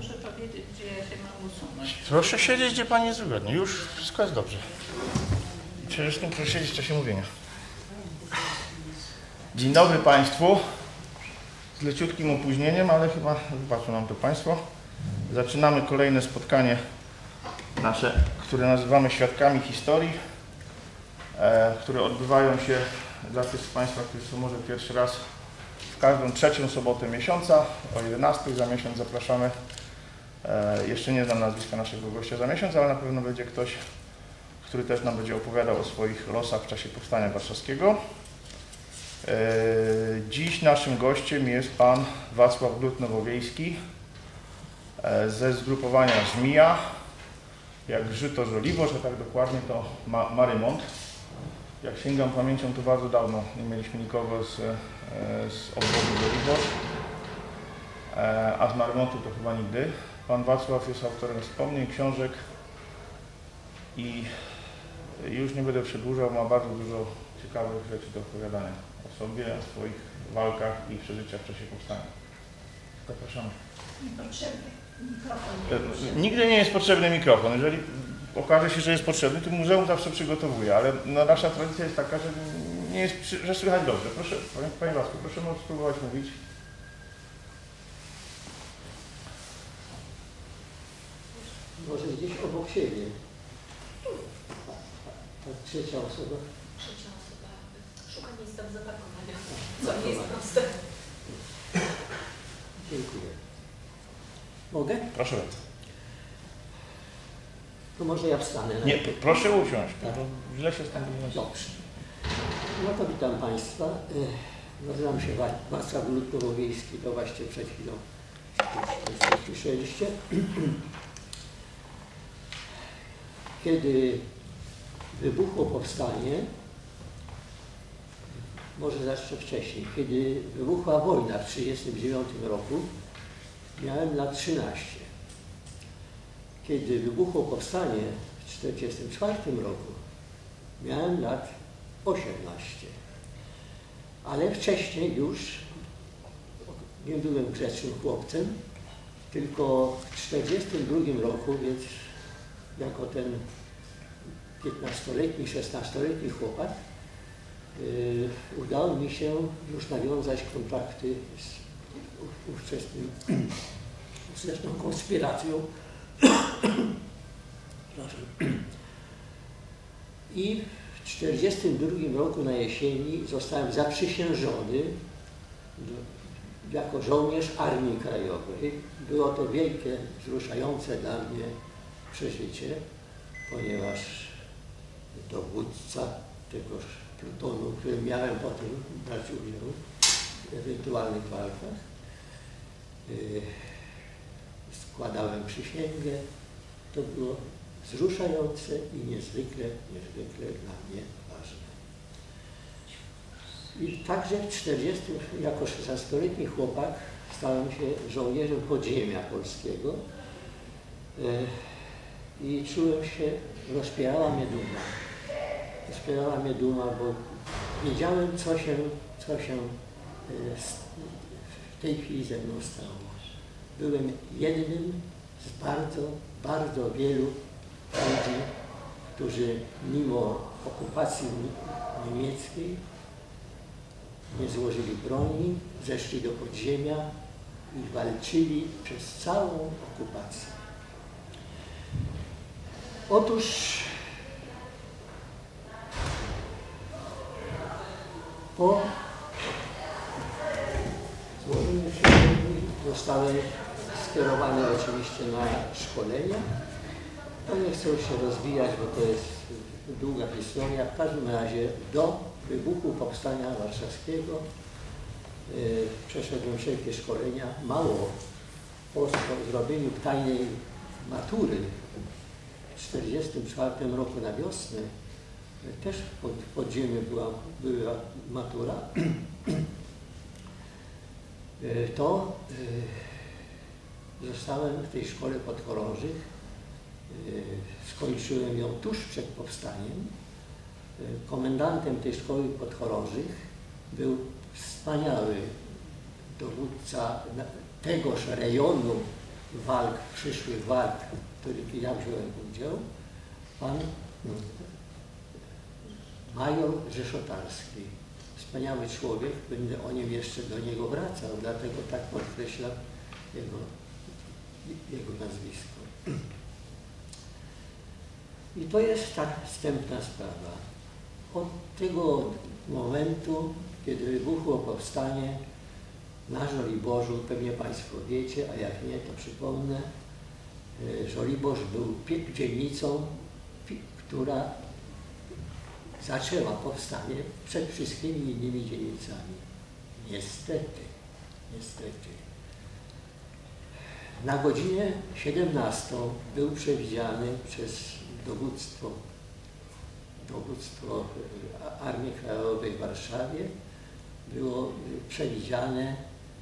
proszę powiedzieć, gdzie ja się mam usunąć. Proszę siedzieć, gdzie pani jest wygodnie. Już wszystko jest dobrze. Przede wszystkim proszę siedzieć w czasie mówienia. Dzień dobry Państwu. Z leciutkim opóźnieniem, ale chyba wybaczą nam to Państwo. Zaczynamy kolejne spotkanie nasze, które nazywamy Świadkami Historii, które odbywają się dla tych z Państwa, którzy są może pierwszy raz, w każdą trzecią sobotę miesiąca o 11:00 za miesiąc zapraszamy. Jeszcze nie znam nazwiska naszego gościa za miesiąc, ale na pewno będzie ktoś, który też nam będzie opowiadał o swoich losach w czasie Powstania Warszawskiego. Dziś naszym gościem jest pan Wacław Glut-Nowowiejski ze zgrupowania Żmija, jak Żyto Żoliborz, a tak dokładnie to Marymont. Jak sięgam pamięcią, to bardzo dawno nie mieliśmy nikogo z obwodu Żoliborz, a z Marymontu to chyba nigdy. Pan Wacław jest autorem wspomnień, książek i już nie będę przedłużał, ma bardzo dużo ciekawych rzeczy do opowiadania o sobie, o swoich walkach i przeżyciach w czasie powstania. Zapraszamy. Niepotrzebny mikrofon. Nigdy nie jest potrzebny mikrofon. Jeżeli okaże się, że jest potrzebny, to muzeum zawsze przygotowuje, ale no, nasza tradycja jest taka, że nie jest, że słychać dobrze. Proszę, Panie Wacku, proszę spróbować mówić. Może gdzieś obok siebie. Ta trzecia osoba. Trzecia osoba szuka miejsca do zaparkowania, co nie jest proste. Dziękuję. Mogę? Proszę bardzo. To może ja wstanę. Nie, proszę usiąść, Tak. bo źle się stanie. Dobrze. No to witam Państwa. Nazywam się Wacław Glut-Nowowiejski, to właśnie przed chwilą słyszeliście. Kiedy wybuchło powstanie, może zacznę wcześniej, kiedy wybuchła wojna w 1939 roku, miałem lat 13. Kiedy wybuchło powstanie w 1944 roku, miałem lat 18. Ale wcześniej już nie byłem grzecznym chłopcem, tylko w 1942 roku, więc jako ten 15-letni, 16-letni chłopak udało mi się już nawiązać kontakty z ówczesną konspiracją. I w 1942 roku na jesieni zostałem zaprzysiężony jako żołnierz Armii Krajowej. Było to wielkie, wzruszające dla mnie przeżycie, ponieważ dowódca tegoż plutonu, w którym miałem potem brać udział w ewentualnych walkach, składałem przysięgę. To było wzruszające i niezwykle dla mnie ważne. I także w 40, jako 16-letni chłopak, stałem się żołnierzem podziemia polskiego i czułem się, rozpierała mnie duma. Rozpierała mnie duma, bo wiedziałem, co się w tej chwili ze mną stało. Byłem jednym z bardzo wielu ludzi, którzy mimo okupacji niemieckiej nie złożyli broni, zeszli do podziemia i walczyli przez całą okupację. Otóż po złożeniu przysięgi zostałem skierowany oczywiście na szkolenia. To nie chcę się rozwijać, bo to jest długa historia. W każdym razie do wybuchu Powstania Warszawskiego przeszedłem wszelkie szkolenia. Mało po zrobieniu tajnej matury w 1944 roku na wiosnę, też w podziemiu była matura, to zostałem w tej szkole podchorążych. Skończyłem ją tuż przed powstaniem. Komendantem tej szkoły podchorążych był wspaniały dowódca tegoż rejonu walk, przyszłych walk, w których ja wziąłem udział, pan major Rzeszotarski. Wspaniały człowiek, będę o nim jeszcze do niego wracał, dlatego tak podkreślam jego nazwisko. I to jest tak wstępna sprawa. Od tego momentu, kiedy wybuchło powstanie na Żoliborzu, pewnie Państwo wiecie, a jak nie, to przypomnę, Żoliborz był dzielnicą, która zaczęła powstanie przed wszystkimi innymi dzielnicami. Niestety. Na godzinę 17 był przewidziany przez dowództwo Armii Krajowej w Warszawie, było przewidziane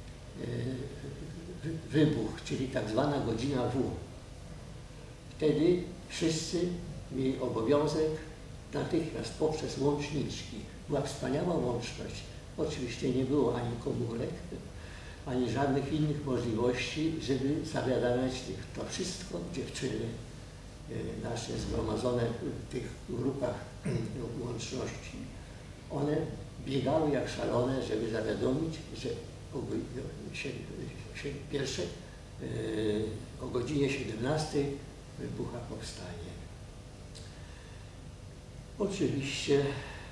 wybuch, czyli tak zwana godzina W. Wtedy wszyscy mieli obowiązek natychmiast poprzez łączniczki. Była wspaniała łączność. Oczywiście nie było ani komórek, ani żadnych innych możliwości, żeby zawiadamiać to wszystko dziewczyny nasze zgromadzone w tych grupach łączności. One biegały jak szalone, żeby zawiadomić, że o godzinie 17 wybucha powstanie. Oczywiście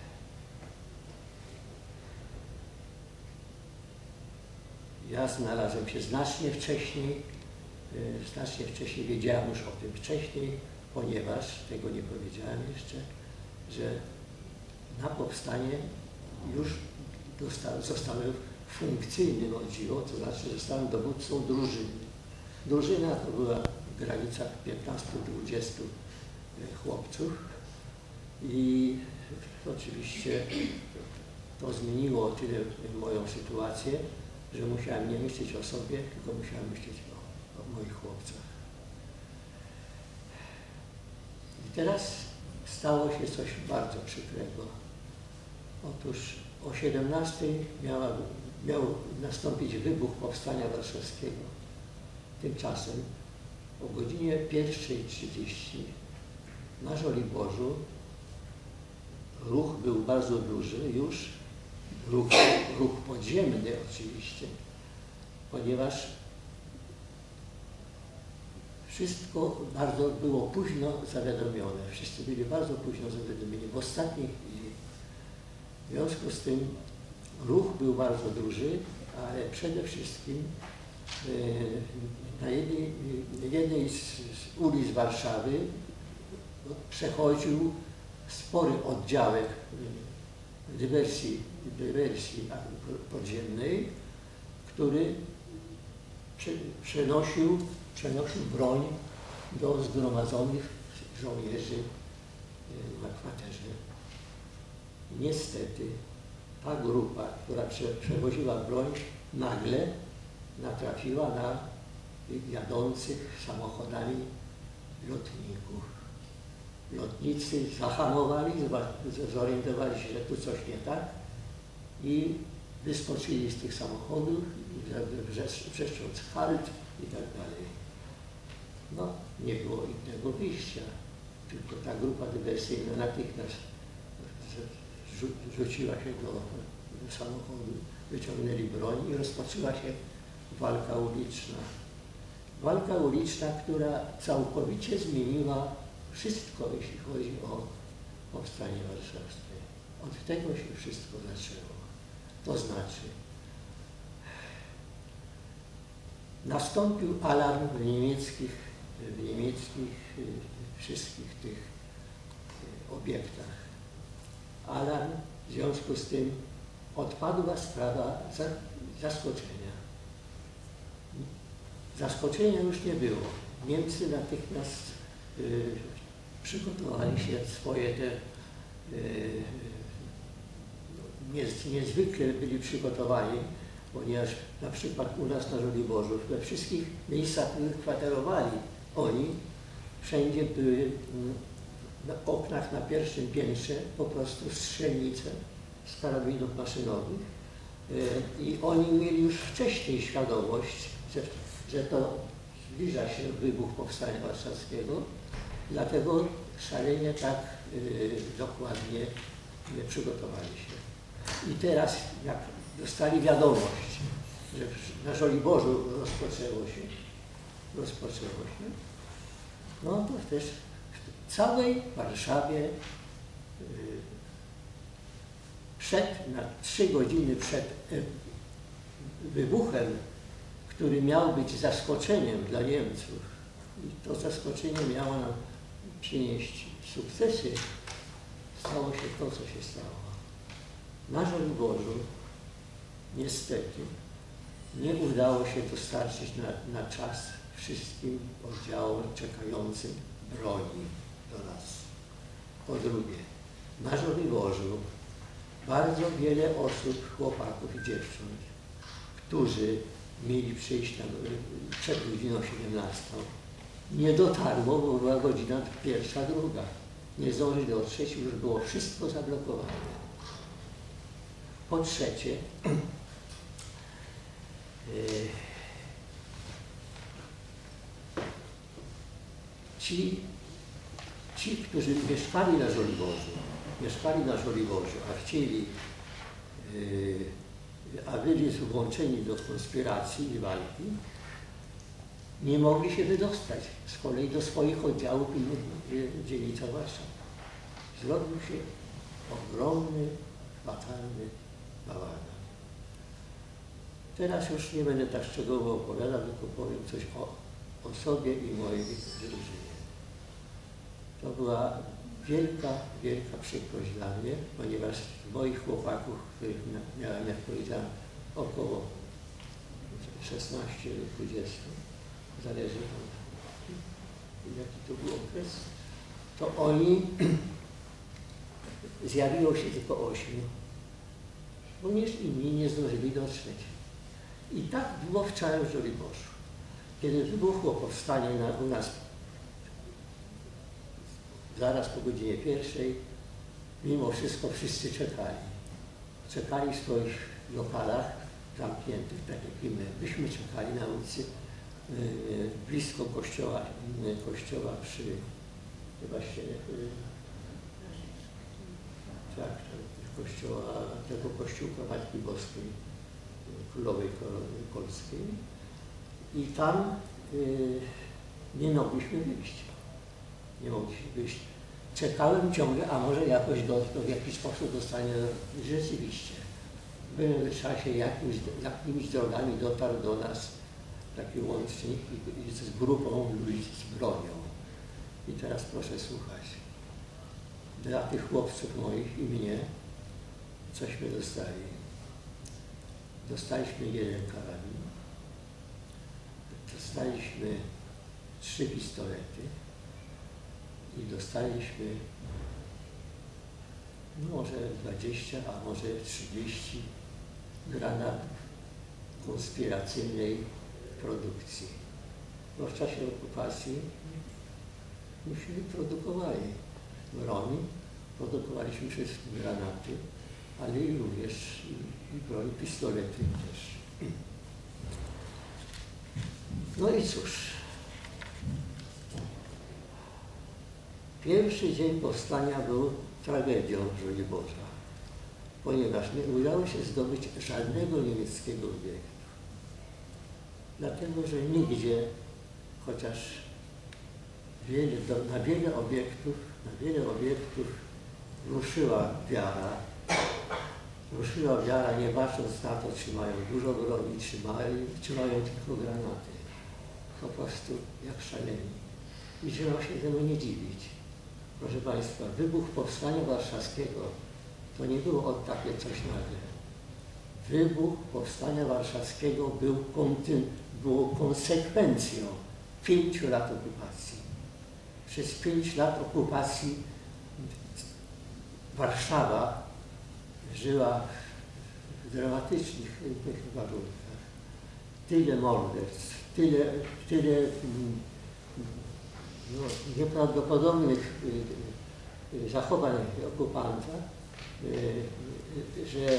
ja znalazłem się znacznie wcześniej, wiedziałem już o tym wcześniej, ponieważ, tego nie powiedziałem jeszcze, że na powstanie już zostałem funkcyjnym, o dziwo, to znaczy zostałem dowódcą drużyny. Drużyna to była w granicach 15-20 chłopców i oczywiście to zmieniło o tyle moją sytuację, że musiałem nie myśleć o sobie, tylko musiałem myśleć o moich chłopcach. I teraz stało się coś bardzo przykrego. Otóż o 17 miał nastąpić wybuch Powstania Warszawskiego. Tymczasem o godzinie 1:30 na Żoliborzu ruch był bardzo duży już, ruch podziemny oczywiście, ponieważ wszystko bardzo było późno zawiadomione. Wszyscy byli bardzo późno zawiadomieni, w ostatniej chwili. W związku z tym ruch był bardzo duży, ale przede wszystkim na jednej z ulic Warszawy przechodził spory oddziałek dywersji podziemnej, który przenosił broń do zgromadzonych żołnierzy na kwaterze. Niestety ta grupa, która przewoziła broń, nagle natrafiła na jadących samochodami lotników. Lotnicy zahamowali, zorientowali się, że tu coś nie tak i wyskoczyli z tych samochodów, wrzeszcząc halt i tak dalej. No, nie było innego wyjścia, tylko ta grupa dywersyjna natychmiast rzuciła się do samochodu, wyciągnęli broń i rozpoczęła się walka uliczna. Walka uliczna, która całkowicie zmieniła wszystko, jeśli chodzi o powstanie warszawskie. Od tego się wszystko zaczęło. To znaczy, nastąpił alarm w niemieckich wszystkich tych obiektach. Alarm, w związku z tym odpadła sprawa zaskoczenia. Zaskoczenia już nie było. Niemcy natychmiast przygotowali się swoje te niezwykle byli przygotowani, ponieważ na przykład u nas na Żoliborzu we wszystkich miejscach, w których kwaterowali oni, wszędzie były na oknach na pierwszym piętrze po prostu strzelnice z karabinów maszynowych i oni mieli już wcześniej świadomość, że to zbliża się wybuch Powstania Warszawskiego, dlatego szalenie tak dokładnie nie przygotowali się. I teraz, jak dostali wiadomość, że na Żoliborzu rozpoczęło się, no to też w całej Warszawie na 3 godziny przed wybuchem, który miał być zaskoczeniem dla Niemców, i to zaskoczenie miało nam przynieść sukcesy, stało się to, co się stało. Na Żoliborzu niestety nie udało się dostarczyć na czas wszystkim oddziałom czekającym broni do nas. Po drugie, na Żoliborzu bardzo wiele osób, chłopaków i dziewcząt, którzy mieli przyjść tam przed godziną 17, nie dotarło, bo była godzina 1, 2. Nie zdążyli dotrzeć, już było wszystko zablokowane. Po trzecie, ci, którzy mieszkali na Żoliborzu, a chcieli, a byli włączeni do konspiracji i walki, nie mogli się wydostać z kolei do swoich oddziałów w innych dzielnicach Warszawy. Zrobił się ogromny, fatalny bałagan. Teraz już nie będę tak szczegółowo opowiadał, tylko powiem coś o sobie i mojej drużynie. To była wielka, wielka przykrość dla mnie, ponieważ moich chłopaków, których miałem, jak powiedziałem, około 16 lub 20, zależy jaki to był okres, to oni zjawiło się tylko 8, ponieważ inni nie zdążyli dotrzeć. I tak było w całym Żoliborzu. Kiedy wybuchło powstanie u nas zaraz po godzinie 1, mimo wszystko wszyscy czekali. Czekali w swoich lokalach zamkniętych, tak jak i my. Myśmy czekali na ulicy blisko kościoła przy tego kościółka Matki Boskiej, Królowej Korony Polskiej, i tam nie mogliśmy wyjść. Czekałem ciągle, a może jakoś w jakiś sposób dostanie. Rzeczywiście. W pewnym czasie jakimiś drogami dotarł do nas taki łącznik z grupą ludzi z bronią. I teraz proszę słuchać. Dla tych chłopców moich i mnie cośmy dostali. Dostaliśmy 1 karabin, dostaliśmy 3 pistolety i dostaliśmy może 20, a może 30 granatów konspiracyjnej produkcji. Bo w czasie okupacji myśmy produkowali broń, produkowaliśmy wszystkie granaty, ale i również i broń, pistolety też. No i cóż, pierwszy dzień powstania był tragedią Żoliborza, ponieważ nie udało się zdobyć żadnego niemieckiego obiektu. Dlatego, że nigdzie, chociaż na wiele obiektów ruszyła wiara, nie patrząc na to, czy mają dużo broni, czy mają tylko granaty. Po prostu jak szaleni. I trzeba się temu nie dziwić. Proszę Państwa, wybuch Powstania Warszawskiego to nie było takie coś nagle. Wybuch Powstania Warszawskiego było konsekwencją 5 lat okupacji. Przez 5 lat okupacji Warszawa żyła w dramatycznych warunkach. Tyle morderstw, tyle nieprawdopodobnych zachowań okupanta, że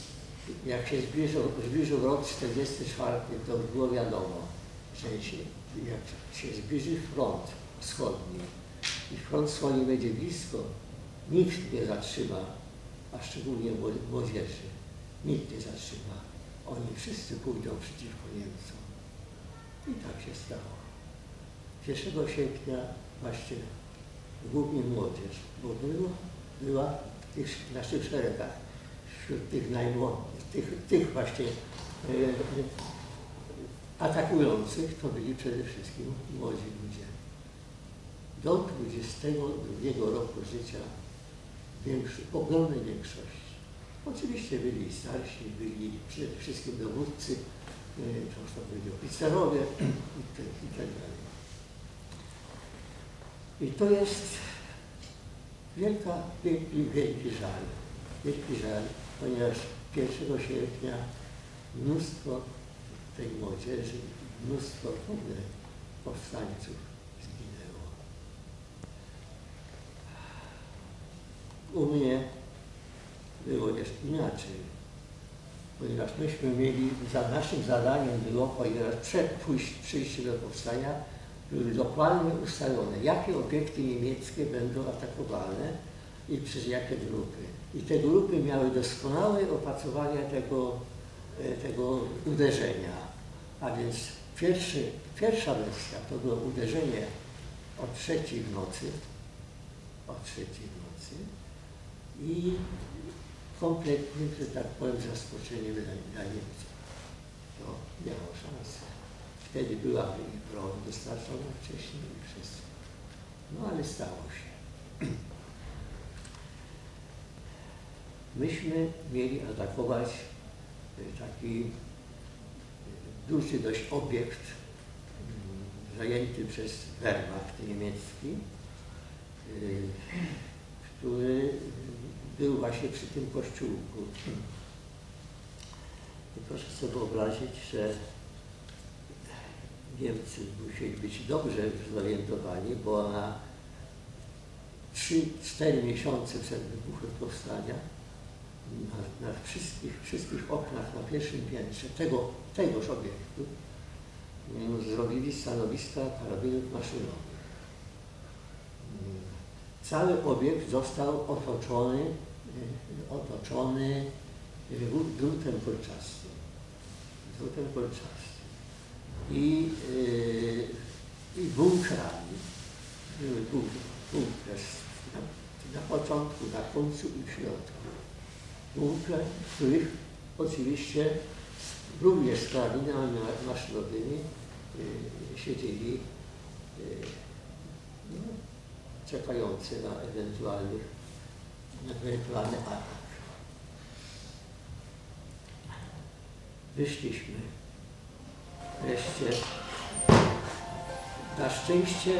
jak się zbliżył rok 1944, to było wiadomo, jak się zbliży front wschodni i front wschodni będzie blisko, nikt nie zatrzyma, a szczególnie młodzieży, nikt nie zatrzyma. Oni wszyscy pójdą przeciwko Niemcom. I tak się stało. 1 sierpnia właśnie głównie młodzież, bo była w naszych szeregach, wśród tych najmłodszych, tych właśnie atakujących, to byli przede wszystkim młodzi ludzie. Do 22 roku życia ogromnej większości. Oczywiście byli starsi, byli przede wszystkim dowódcy, często byli oficerowie i tak dalej. I to jest wielki żal, ponieważ 1 sierpnia mnóstwo tej młodzieży, mnóstwo w ogóle powstańców zginęło. U mnie było jeszcze inaczej, ponieważ myśmy mieli, naszym zadaniem było, ponieważ przed przyjściem do powstania były dokładnie ustalone, jakie obiekty niemieckie będą atakowane i przez jakie grupy. I te grupy miały doskonałe opracowanie tego uderzenia. A więc pierwsza wersja to było uderzenie o 3:00 w nocy, i kompletnym, że tak powiem, zaskoczeniem dla Niemców. To miało szansę. Wtedy byłaby i broń dostarczona wcześniej i wszystko. No ale stało się. Myśmy mieli atakować taki duży dość obiekt zajęty przez Wehrmacht niemiecki, który był właśnie przy tym kościółku. I proszę sobie wyobrazić, że Niemcy musieli być dobrze zorientowani, bo na 3-4 miesiące przed wybuchem powstania na wszystkich oknach na pierwszym piętrze tegoż obiektu zrobili stanowiska karabinów maszynowych. Cały obiekt został otoczony drutem kolczastym. I bunkrami. Były bunkry na początku, na końcu i w środku. Bunkry, w których oczywiście również z karabinami maszynowymi siedzieli czekający na ewentualny atak. Wyszliśmy. Wreszcie, na szczęście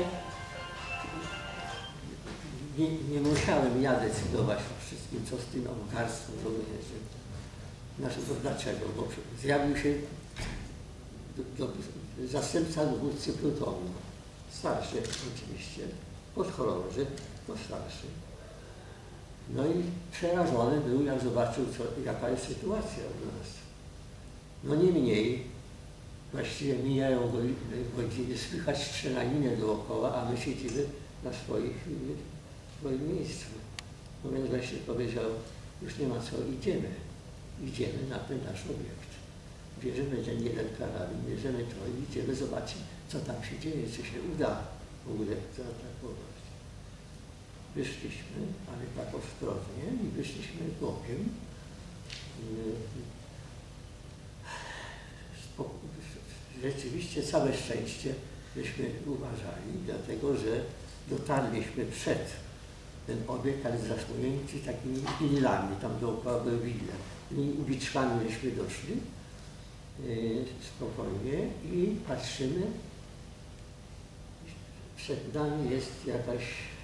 nie musiałem ja decydować o wszystkim, co z tym garstwem żołnierzy. Dlaczego? Bo zjawił się zastępca dowódcy plutonu. Starszy oczywiście, podchorąży, no starszy. No i przerażony był, jak zobaczył, jaka jest sytuacja u nas. No niemniej, właściwie mijają godziny, słychać strzelaninę dookoła, a my siedzimy na swoim miejscu. No więc właśnie powiedział, już nie ma co, idziemy na ten nasz obiekt. Bierzemy ten jeden karabin, bierzemy to i idziemy zobaczyć, co tam się dzieje, czy się uda w ogóle zaatakować. Wyszliśmy, ale tak ostrożnie i wyszliśmy bokiem. Rzeczywiście całe szczęście żeśmy uważali, dlatego że dotarliśmy przed ten obiekt, ale zasłonięci takimi willami, tam dookoła były wille. I uliczkami żeśmy doszli spokojnie i patrzymy, przed nami jest jakaś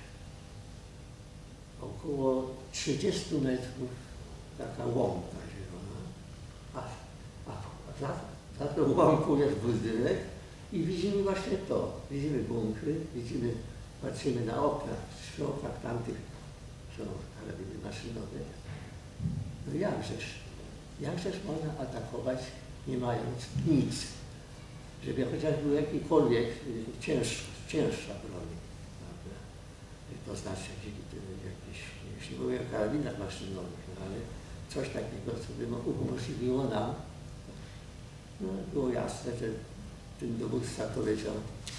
około 30 metrów taka łąka zielona, a za tą łąką jest budynek i widzimy właśnie to. Widzimy bunkry, patrzymy na okna, w oknach tamtych są karabiny maszynowe. No jakżeż można atakować, nie mając nic. żeby chociaż był jakikolwiek cięższa broń. Prawda? To znaczy jakieś, jeśli mówię o karabinach maszynowych, no ale coś takiego, co by umożliwiło nam, no, było jasne, że ten dowódca powiedział,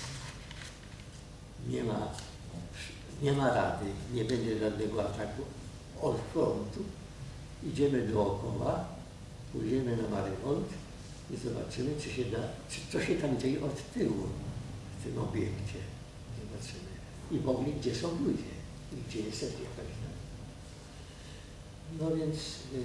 nie ma rady, nie będzie żadnego ataku od frontu, idziemy dookoła, pójdziemy na Marymont i zobaczymy, co się tam dzieje od tyłu w tym obiekcie. Zobaczymy. I w ogóle, gdzie są ludzie i gdzie jest jakaś. No więc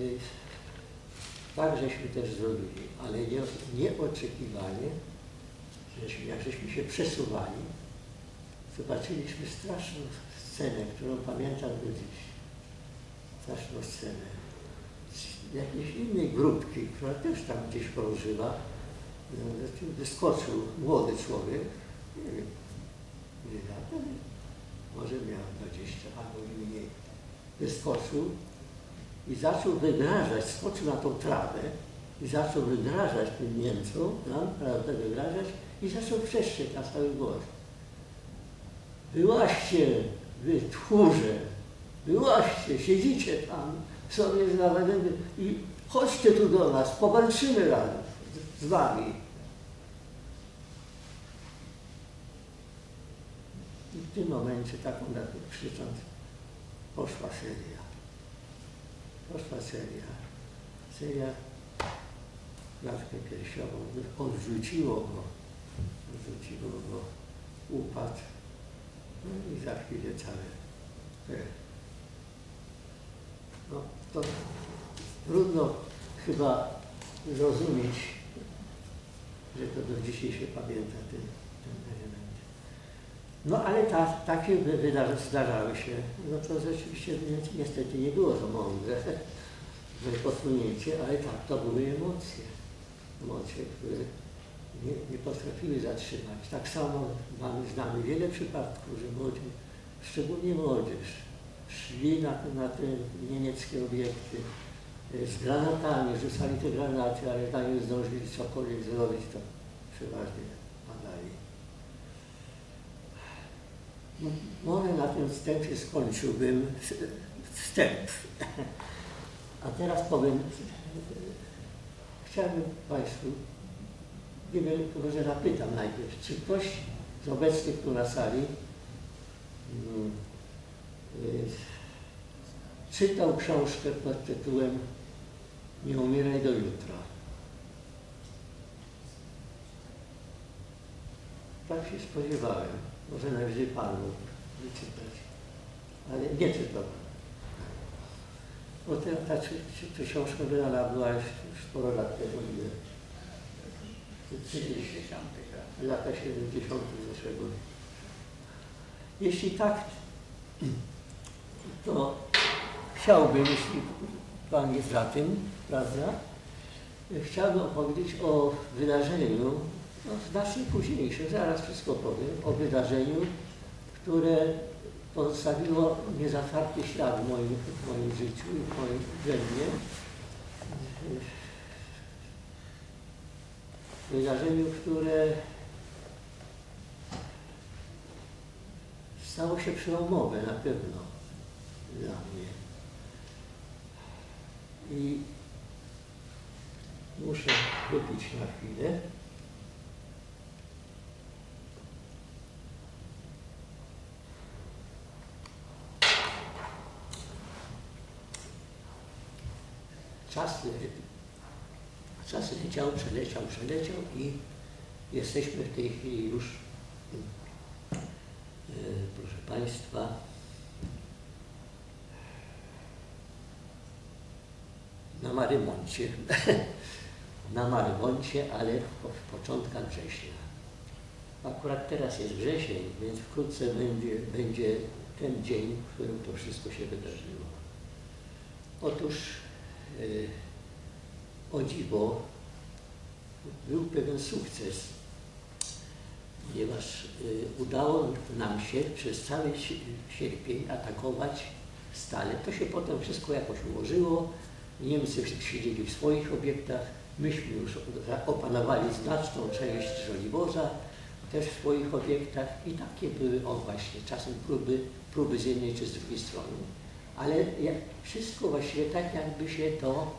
tak żeśmy też zrobili, ale nieoczekiwanie, jak żeśmy się przesuwali, zobaczyliśmy straszną scenę, którą pamiętam do dziś. Straszną scenę. Z jakiejś innej grupki, która też tam gdzieś krążyła, wyskoczył młody człowiek, nie wiem, ile lat, ale może miał 20 albo i mniej. Wyskoczył i zaczął wygrażać, skoczył na tą trawę i zaczął wygrażać tym Niemcom, prawda, wygrażać i zaczął wrzeszczeć na cały głos. Wyłaźcie, wy tchórze, wyłaźcie, siedzicie tam sobie zawaleni i chodźcie tu do nas, powalczymy razem z wami. I w tym momencie, taką krzycząc, poszła seria. Poszła seria klatkę piersiową, odrzuciło go, upadł, no i za chwilę całe. No, to trudno chyba zrozumieć, że to do dzisiaj się pamięta ten element. No ale takie zdarzały się, no to rzeczywiście niestety nie było to mądre posunięcie, ale tak, to były emocje, które nie potrafiły zatrzymać. Tak samo znamy wiele przypadków, że młodzież, szczególnie młodzież, szli na te niemieckie obiekty z granatami, rzucali te granaty, ale zanim zdążyli cokolwiek zrobić, to przeważnie padali. No, może na tym wstępie skończyłbym wstęp. A teraz powiem, chciałbym Państwu, może zapytam najpierw, czy ktoś z obecnych tu na sali czytał książkę pod tytułem Nie umieraj do jutra. Tak się spodziewałem. Może najwyżej Pan mógł wyczytać, ale nie czytałem. Bo ta książka wydana była już sporo lat temu, lata 70. zeszłego. Jeśli tak, to chciałbym, jeśli Pan jest za tym, prawda, chciałbym opowiedzieć o wydarzeniu, no, znacznie późniejszym, zaraz wszystko powiem, o wydarzeniu, które pozostawiło niezatarty ślad w moim życiu i we mnie. Wydarzeniu, które stało się przełomowe na pewno dla mnie. I muszę wypić na chwilę. Czas leciał, przeleciał i jesteśmy w tej chwili już, proszę Państwa, na Marymoncie. Na Marymoncie, ale w początkach września. Akurat teraz jest wrzesień, więc wkrótce będzie ten dzień, w którym to wszystko się wydarzyło. Otóż o dziwo był pewien sukces, ponieważ udało nam się przez cały sierpień atakować stale. To się potem wszystko jakoś ułożyło. Niemcy siedzieli w swoich obiektach, Myśmy już opanowali znaczną część Żoliborza, też w swoich obiektach i takie były, właśnie, czasem próby z jednej czy z drugiej strony. Ale wszystko właściwie tak, jakby się to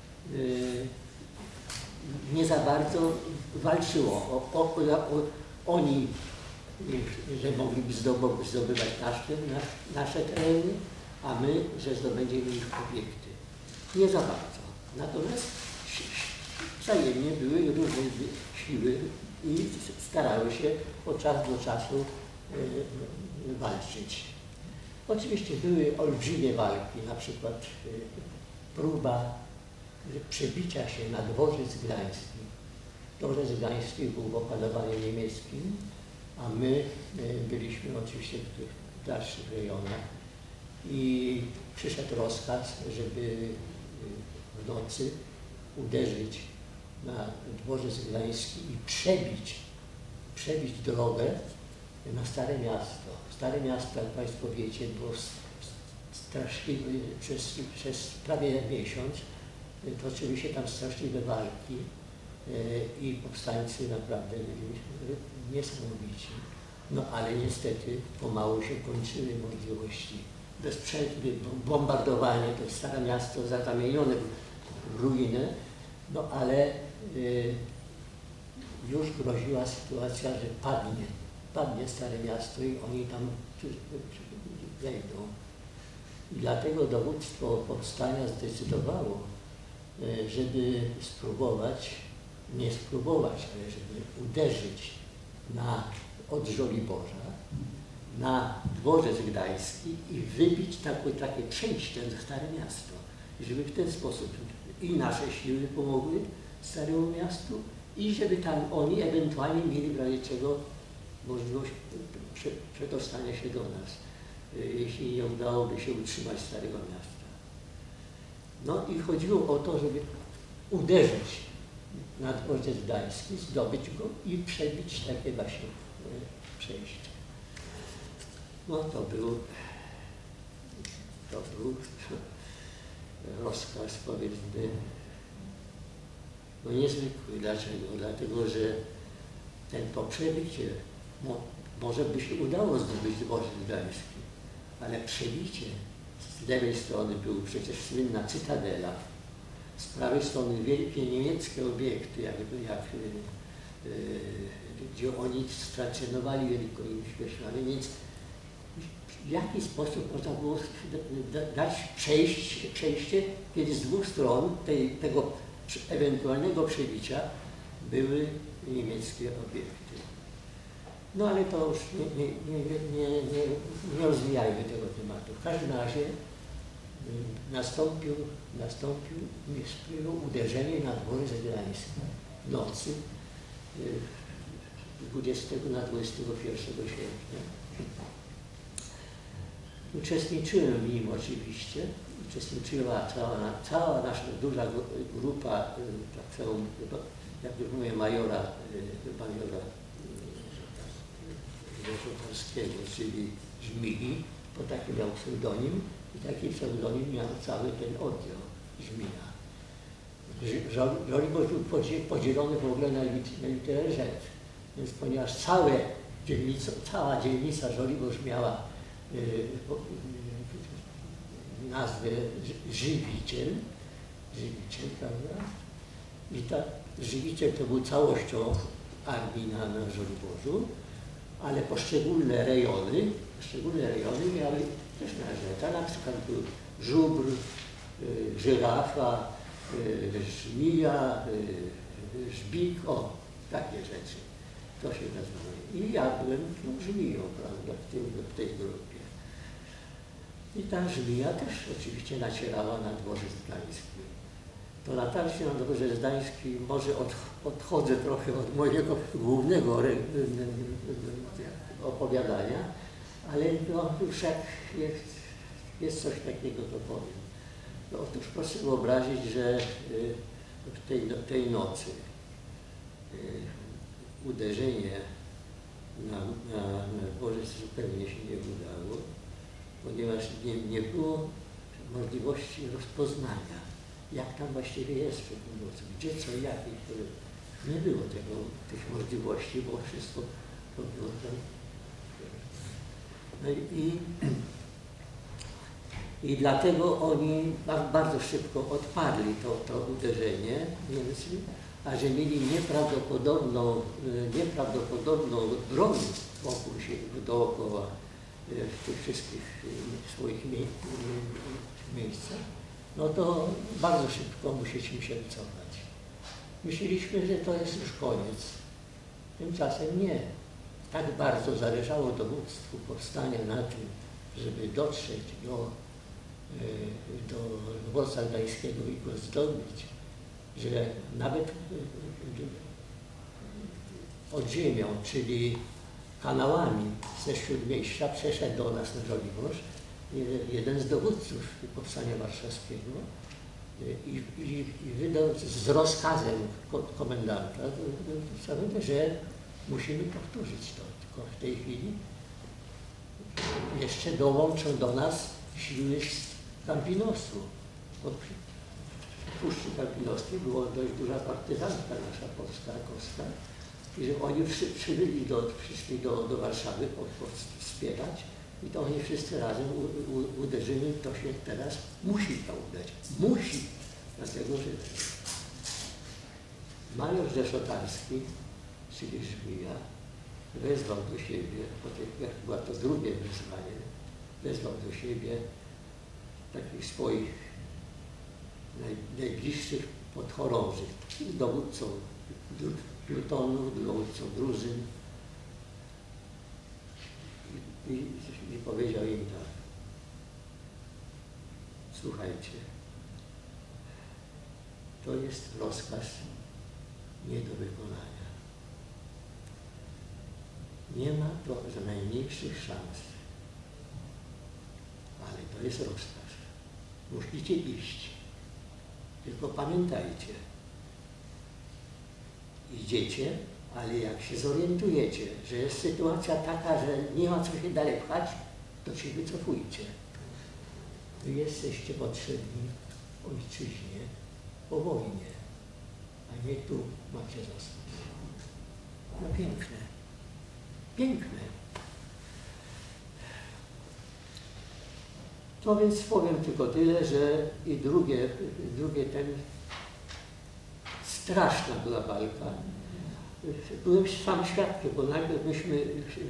nie za bardzo walczyło. Oni, że mogliby zdobywać nasze tereny, a my, że zdobędziemy ich obiekty. Nie za bardzo. Natomiast wzajemnie były różne siły i starały się od czasu do czasu walczyć. Oczywiście były olbrzymie walki, na przykład próba przebicia się na dworzec gdański. Dworzec gdański był w opanowaniu niemieckim, a my byliśmy oczywiście w tych dalszych rejonach i przyszedł rozkaz, żeby w nocy uderzyć na dworzec gdański i przebić drogę na Stare Miasto. Stare Miasto, jak Państwo wiecie, było straszliwe przez prawie miesiąc. Toczyły się tam straszliwe walki i powstańcy naprawdę byli niesamowici. No ale niestety pomału się kończyły możliwości. Bombardowanie, to Stare Miasto zamienione w ruinę, no ale już groziła sytuacja, że padnie Stare Miasto i oni tam wejdą. I dlatego dowództwo powstania zdecydowało, żeby nie spróbować, ale żeby uderzyć od Żoliborza na dworzec gdański i wybić takie przejście na Stare Miasto. I żeby w ten sposób i nasze siły pomogły Staremu Miastu i żeby tam oni ewentualnie mieli w razie czego możliwość przedostania się do nas, jeśli nie udałoby się utrzymać Starego Miasta. No i chodziło o to, żeby uderzyć na dworzec gdański, zdobyć go i przebić takie właśnie przejście. No to był rozkaz, powiedzmy, no niezwykły. Dlaczego? Dlatego, że to przebicie, może by się udało zdobyć dworzec gdański, ale przebicie z lewej strony był przecież słynna Cytadela, z prawej strony wielkie niemieckie obiekty, gdzie oni stacjonowali wielkoimiśmy siłami, więc w jaki sposób można było dać przejście, kiedy z dwóch stron tego ewentualnego przebicia były niemieckie obiekty. No ale to już nie rozwijajmy tego tematu. W każdym razie nastąpiło uderzenie na dworzec gdański w nocy 20 na 21 sierpnia. Uczestniczyłem w nim oczywiście. Uczestniczyła cała nasza duża grupa, jak już mówię, majora Polskiego, czyli Żmii, bo taki miał pseudonim i taki pseudonim miał cały ten oddział Żmija. Żolibor był podzielony w ogóle na literę Z, więc ponieważ cała dzielnica Żoliborz miała nazwę Żywiciel, prawda? I Żywiciel to był całością armii na Żoliborzu, ale poszczególne rejony miały też nazwę. Na przykład był żubr, żyrafa, żmija, żbik, takie rzeczy. To się nazywało. I ja byłem żmiją, prawda, w tej grupie. I ta żmija też oczywiście nacierała na dworzec gdański. To natarcie na dworzec gdański, może odchodzę trochę od mojego głównego opowiadania, ale no, już jak jest coś takiego, to powiem. No, otóż proszę wyobrazić, że w tej nocy uderzenie na dworzec zupełnie się nie udało, ponieważ nie było możliwości rozpoznania, jak tam właściwie jest w tym dworcu, gdzie, co, jak. Nie było tych możliwości, bo wszystko było tam. No i dlatego oni bardzo szybko odparli to uderzenie Niemcy, a że mieli nieprawdopodobną broń wokół siebie, dookoła w tych wszystkich swoich miejscach, no to bardzo szybko musieliśmy się wycofać. Myśleliśmy, że to jest już koniec. Tymczasem nie. Tak bardzo zależało dowództwu powstania na tym, żeby dotrzeć do dworca gdańskiego i go zdobyć, że nawet podziemią, czyli kanałami ze Śródmieścia przeszedł do nas na Żoliborz jeden z dowódców powstania warszawskiego i wydał z rozkazem komendanta, że musimy powtórzyć to. Tylko w tej chwili jeszcze dołączą do nas siły z Kampinosu. W Puszczy Kampinoskiej była dość duża partyzantka nasza polska, Rakowska, i że oni przyszli do Warszawy wspierać i to oni wszyscy razem uderzyli, to się teraz musi to udać. Musi! Dlatego, że major Rzeszotarski, czyli Żmija, wezwał do siebie, jak była to drugie wezwanie, wezwał do siebie takich swoich najbliższych podchorążych, dowódcą plutonów, dowódcą drużyn i powiedział im tak: słuchajcie, to jest rozkaz nie do wykonania. Nie ma to za najmniejszych szans, ale to jest rozkaz. Musicie iść. Tylko pamiętajcie, idziecie, ale jak się zorientujecie, że jest sytuacja taka, że nie ma co się dalej pchać, to się wycofujcie. Wy jesteście potrzebni ojczyźnie po wojnie, a nie tu macie zostać. No piękne. Piękne. No więc powiem tylko tyle, że i drugie straszna była walka. Byłem sam świadkiem, bo najpierw myśmy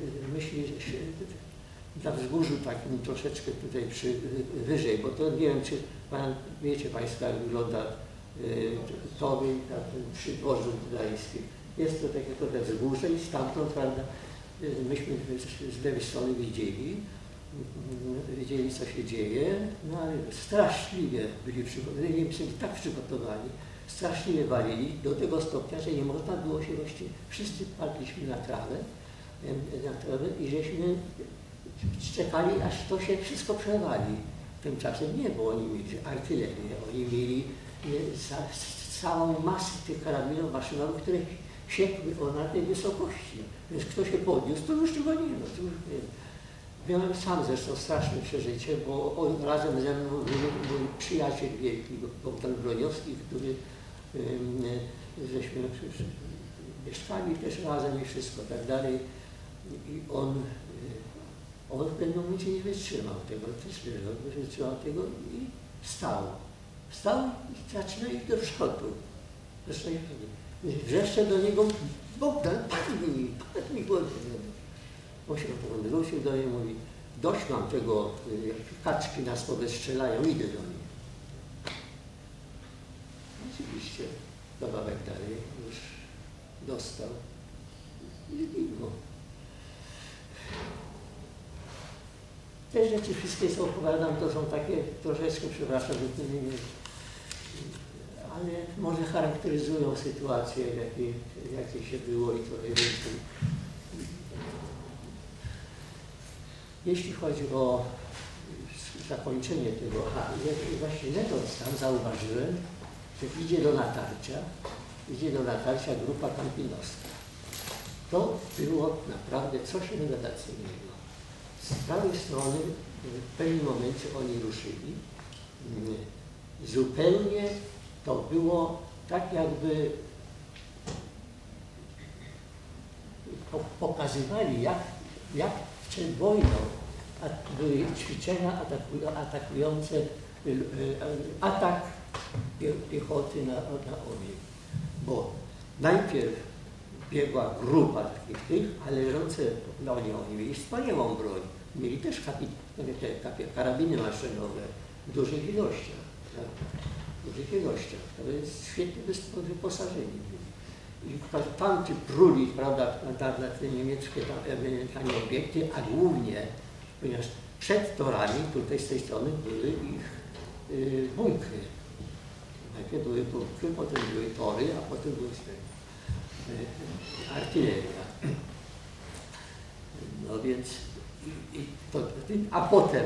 na wzgórzu takim troszeczkę tutaj wyżej, bo to nie wiem, czy wiecie Państwo, jak wygląda Toruń przy dworzu gdańskim. Jest to takie trochę wzgórze i stamtąd, prawda, myśmy z lewej strony wiedzieli, co się dzieje, no ale straszliwie byli przygotowani, Niemcy byli tak przygotowani, straszliwie walili do tego stopnia, że nie można było się właściwie, wszyscy padliśmy na trawę i żeśmy czekali, aż to się wszystko przewali. Tymczasem nie, bo oni mieli artylerię, oni mieli całą masę tych karabinów maszynowych, które siekły na tej wysokości. Więc kto się podniósł, to już chyba nie, no to już nie. Miałem sam zresztą straszne przeżycie, bo on razem ze mną był mój przyjaciel wielki, Bogdan Broniowski, który żeśmy mieszkali też razem i wszystko tak dalej. I on w pewnym momencie nie wytrzymał tego, też nie wytrzymał tego i wstał. Wstał i zaczyna iść do przodu. Wrzeszczę do niego: Bogdan, padł mi głowę. On się wrócił do niej i mówi: dość mam tego, jak kaczki nas strzelają, idę do nich. Oczywiście kawałek dalej już dostał i zginął. Te rzeczy wszystkie, co opowiadam, to są takie troszeczkę, przepraszam, ale może charakteryzują sytuację, jakiej się było i trochę więcej. Jeśli chodzi o zakończenie tego, właśnie leżąc tam zauważyłem, że idzie do natarcia grupa kampinoska. To było naprawdę coś rewelacyjnego. Z prawej strony w pewnym momencie oni ruszyli zupełnie to było tak, jakby pokazywali, jak przed wojną były ćwiczenia atakujące, atak piechoty na obiekt. Bo najpierw biegła grupa tych, a leżące, no oni mieli wspaniałą broń. Mieli też karabiny maszynowe w dużych ilościach. Tak? W dużych ilościach. To jest świetnie wyposażeni byli. I tamci pruli, prawda, na te niemieckie tanie obiekty, a głównie, ponieważ przed torami, tutaj z tej strony były ich bunkry. Najpierw były bunkry, potem były tory, a potem były artyleria. No więc, a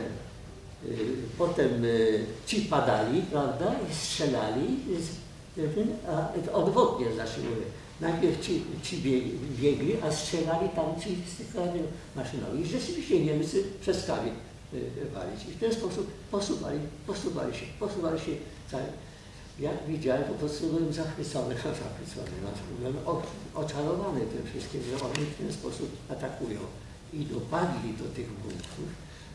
potem ci padali, prawda, i strzelali, a odwrotnie zaczęły. Najpierw ci biegli, a strzelali tamci z tych karabinów maszynowych. I rzeczywiście Niemcy przestali walić. I w ten sposób posuwali się cały. Ja widziałem, po prostu byłem zachwycony, byłem oczarowany tym wszystkim, że oni w ten sposób atakują. I dopadli do tych bunkrów.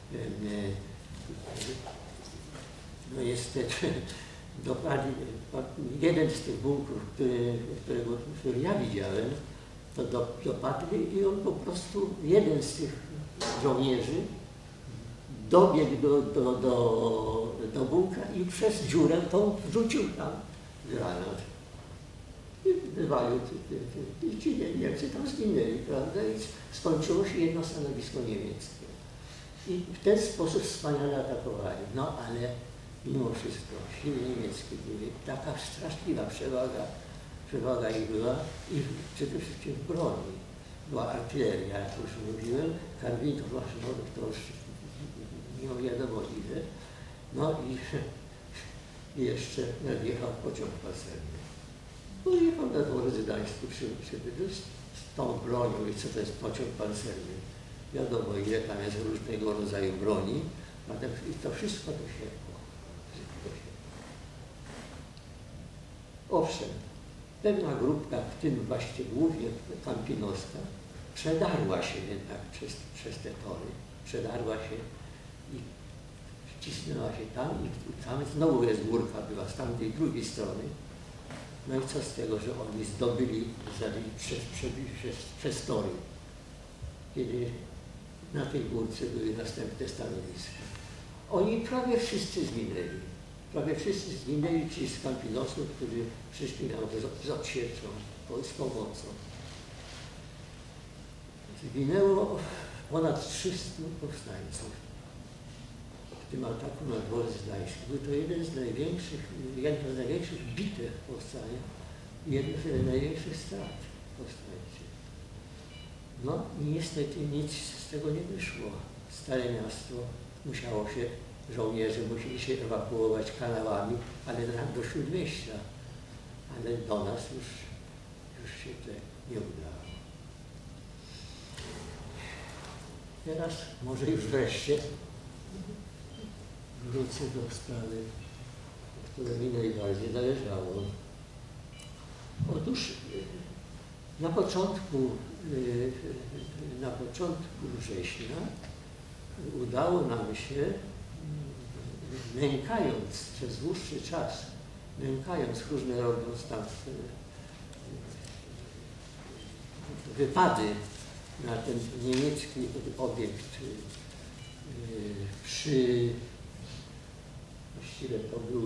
No niestety, dopadli, jeden z tych bunkrów, który ja widziałem, to dopadli i on po prostu, jeden z tych żołnierzy dobiegł do bunkra i przez dziurę tą wrzucił tam granat. I wywalił, i ci Niemcy tam zginęli, prawda? I skończyło się jedno stanowisko niemieckie. I w ten sposób wspaniale atakowali. No ale mimo wszystko siły niemieckie były taka straszliwa przewaga ich była i przede wszystkim w broni. Była artyleria, jak już mówiłem, karabinów maszynowych to już nie wiadomo ile. No i jeszcze nadjechał pociąg pancerny. Pojechał na dworzec Gdańsku z tą bronią i co to jest pociąg pancerny. Wiadomo, ile tam jest różnego rodzaju broni, i to wszystko dosiekło. Owszem, pewna grupka, w tym właśnie głównie Kampinoska, przedarła się jednak przez te tory. Przedarła się i wcisnęła się tam i tam znowu jest górka była z tamtej drugiej strony. No i co z tego, że oni zdobyli przez tory, kiedy na tej górce były następne stanowiska. Oni prawie wszyscy zginęli. Prawie wszyscy zginęli ci z Kampinosów, którzy przyszli nam z odsieczą, z pomocą. Zginęło ponad 300 powstańców w tym ataku na dworzec Gdański. Był to jedna z największych bitew powstania i jedna z największych strat powstańczych. No i niestety nic z tego nie wyszło. Stare miasto musiało się, żołnierze musieli się ewakuować kanałami, ale do Śródmieścia. Ale do nas już się to nie udało. Teraz może już wreszcie wrócę do sprawy, która mi najbardziej zależało. Otóż na początku września udało nam się, nękając przez dłuższy czas, różne robiąc tam wypady na ten niemiecki obiekt właściwie to była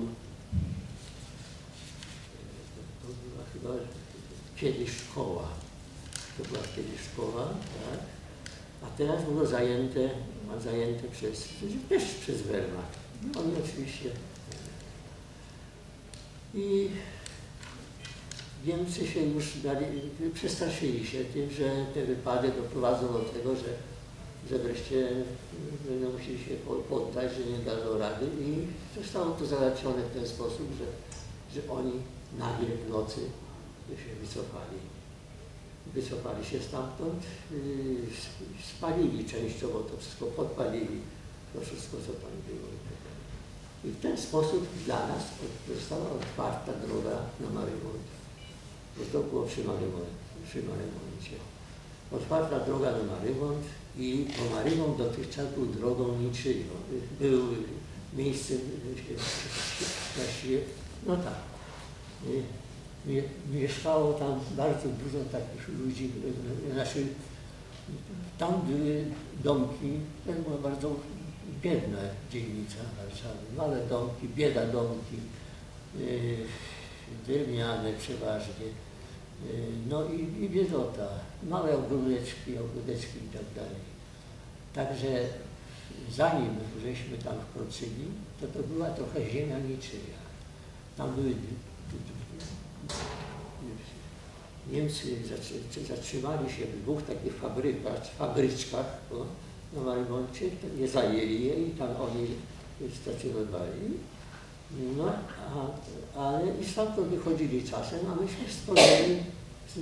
chyba kiedyś szkoła. To była kiedyś szkoła, tak? A teraz było zajęte też przez Wehrmacht. Oni oczywiście. I Niemcy się już przestraszyli się tym, że te wypady doprowadzą do tego, że wreszcie będą musieli się poddać, że nie dadzą rady i zostało to załatwione w ten sposób, że oni nagle w nocy się wycofali. Wycofali się stamtąd, spalili częściowo to wszystko, podpalili to wszystko, co tam było. I w ten sposób dla nas została otwarta droga na Marymont. Bo to było przy Marymoncie. Otwarta droga na Marymont i bo Marymont dotychczas był drogą niczyją. Był miejscem właściwie, no tak. Mieszkało tam bardzo dużo takich ludzi, znaczy tam były domki, to była bardzo biedna dzielnica Warszawy, małe domki, bieda domki, drewniane przeważnie, no i biedota, małe ogródeczki i tak dalej. Także zanim żeśmy tam wkroczyli, to była trochę ziemia niczyja. Tam były Niemcy zatrzymali się w dwóch takich fabryczkach na Marymoncie, nie zajęli je i tam oni stacjonowali. No, ale i stamtąd wychodzili czasem, a myśmy stworzyli z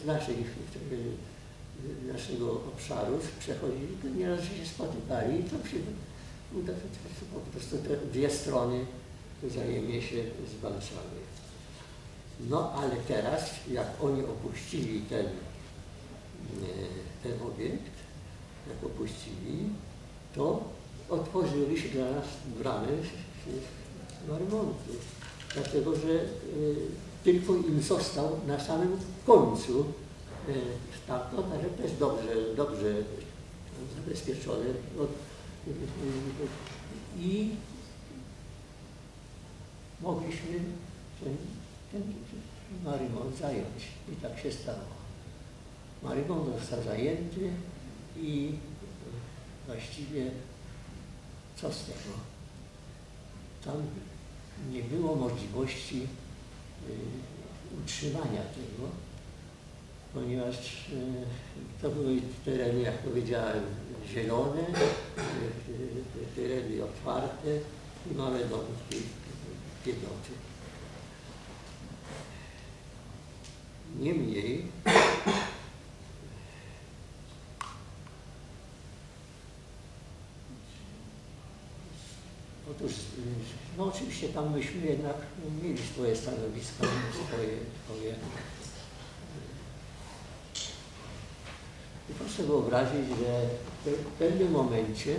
naszego obszaru, przechodzili, to nieraz się spotykali i to po prostu te dwie strony wzajemnie się zwalczały. No ale teraz, jak oni opuścili ten obiekt, to otworzyły się dla nas bramy Marymontu, dlatego że tylko im został na samym końcu stamtąd, ale też dobrze zabezpieczony i mogliśmy ten Marymont zająć i tak się stało. Marymont został zajęty i właściwie co z tego? Tam nie było możliwości utrzymania tego, ponieważ to były tereny, jak powiedziałem, zielone, tereny otwarte i małe domki biedoty. Niemniej otóż, no oczywiście tam myśmy jednak mieli swoje stanowiska, swoje. I proszę wyobrazić, że w pewnym momencie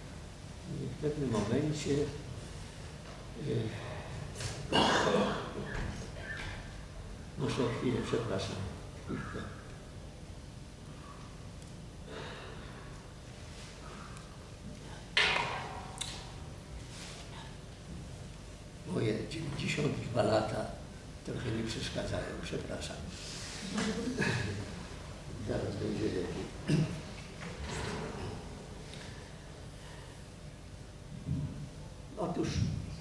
muszę chwilę, przepraszam. Moje 92 lata trochę mi przeszkadzają, przepraszam. Zaraz będzie lepiej. Otóż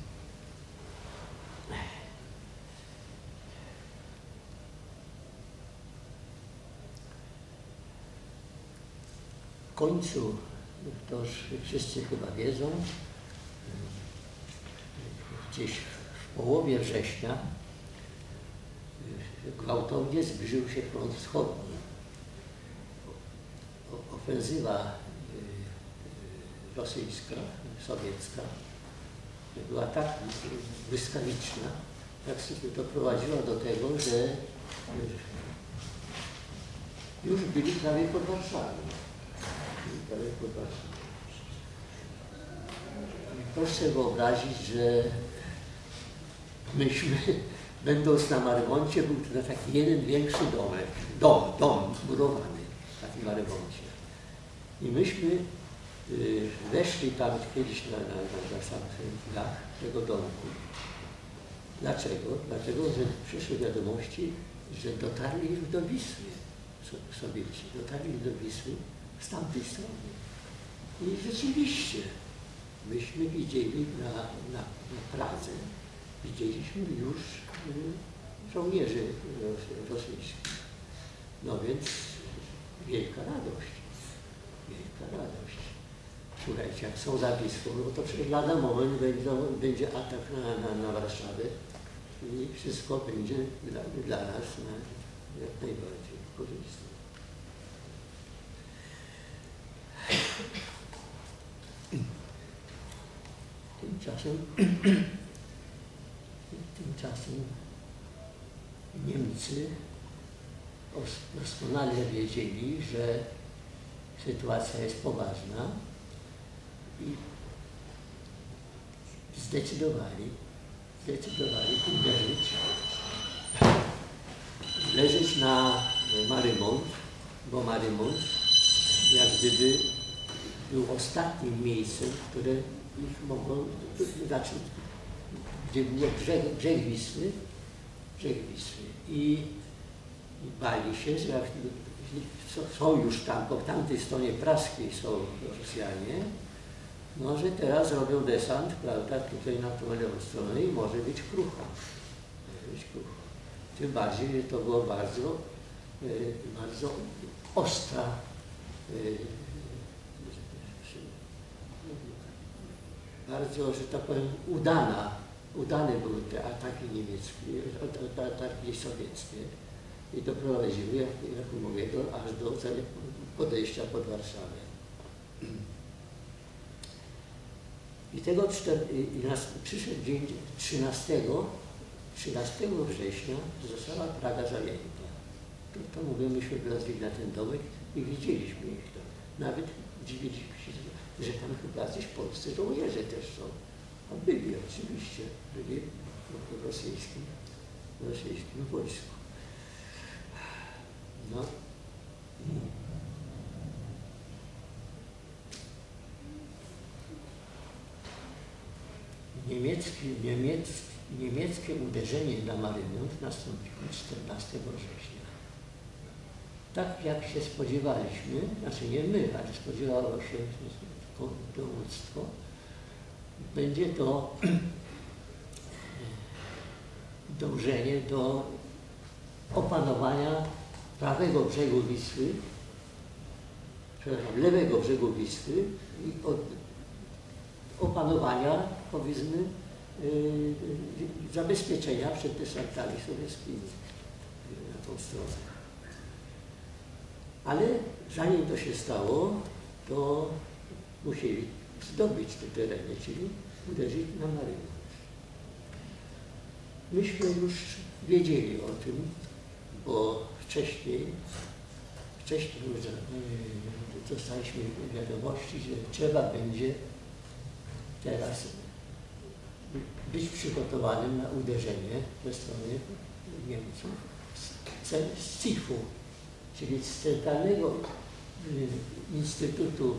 w końcu, to już wszyscy chyba wiedzą, gdzieś w połowie września gwałtownie zbliżył się front wschodni. Ofensywa rosyjska, sowiecka była tak błyskawiczna, tak doprowadziła do tego, że już byli prawie pod Warszawą. Proszę wyobrazić, że myśmy, będąc na Marymoncie, był to taki jeden większy dom zbudowany w takim Marymoncie. I myśmy weszli tam kiedyś na sam dach tego domku. Dlaczego? Dlatego, że przyszły wiadomości, że dotarli już do Wisły Sowieci. Dotarli do Wisły z tamtej strony. I rzeczywiście myśmy widzieli na Pradze, widzieliśmy już żołnierzy rosyjskich. No więc wielka radość. Słuchajcie, jak są za Wisłą, no to przez lada moment będzie atak na Warszawę i wszystko będzie dla nas jak najbardziej korzystne. Tymczasem tymczasem Niemcy doskonale wiedzieli, że sytuacja jest poważna i zdecydowali uderzyć na Marymont, bo Marymont jak gdyby był ostatnim miejscem, które ich mogło, znaczy, gdzie był brzeg Wisły i bali się, że jak są już tam, po tamtej stronie praskiej są Rosjanie, no, że teraz robią desant, prawda, tutaj na tą lewą stronę i może być krucho. Tym bardziej, że to było bardzo ostra, bardzo, że tak powiem, udane były te ataki niemieckie, ataki sowieckie i doprowadziły, jak mówię, aż do podejścia pod Warszawę. I przyszedł dzień 13 września została Praga zajęta. To mówię, myśmy wlazli na ten domek i widzieliśmy ich tam. Nawet dziwiliśmy się, że tam chyba jacyś polscy żołnierze też są. A byli oczywiście, byli w rosyjskim wojsku. No. Niemieckie uderzenie na Marymont nastąpiło 14 września. Tak jak się spodziewaliśmy, znaczy nie my, ale spodziewało się dowództwo, będzie to dążenie do opanowania prawego brzegu Wisły, przepraszam, lewego brzegu Wisły i opanowania, powiedzmy, zabezpieczenia przed desantami sowieckimi na tą stronę. Ale zanim to się stało, to musieli zdobyć te tereny, czyli uderzyć na Marymont. Myśmy już wiedzieli o tym, bo wcześniej już dostaliśmy wiadomości, że trzeba będzie teraz być przygotowanym na uderzenie ze strony Niemców z CIF-u, czyli z Centralnego Instytutu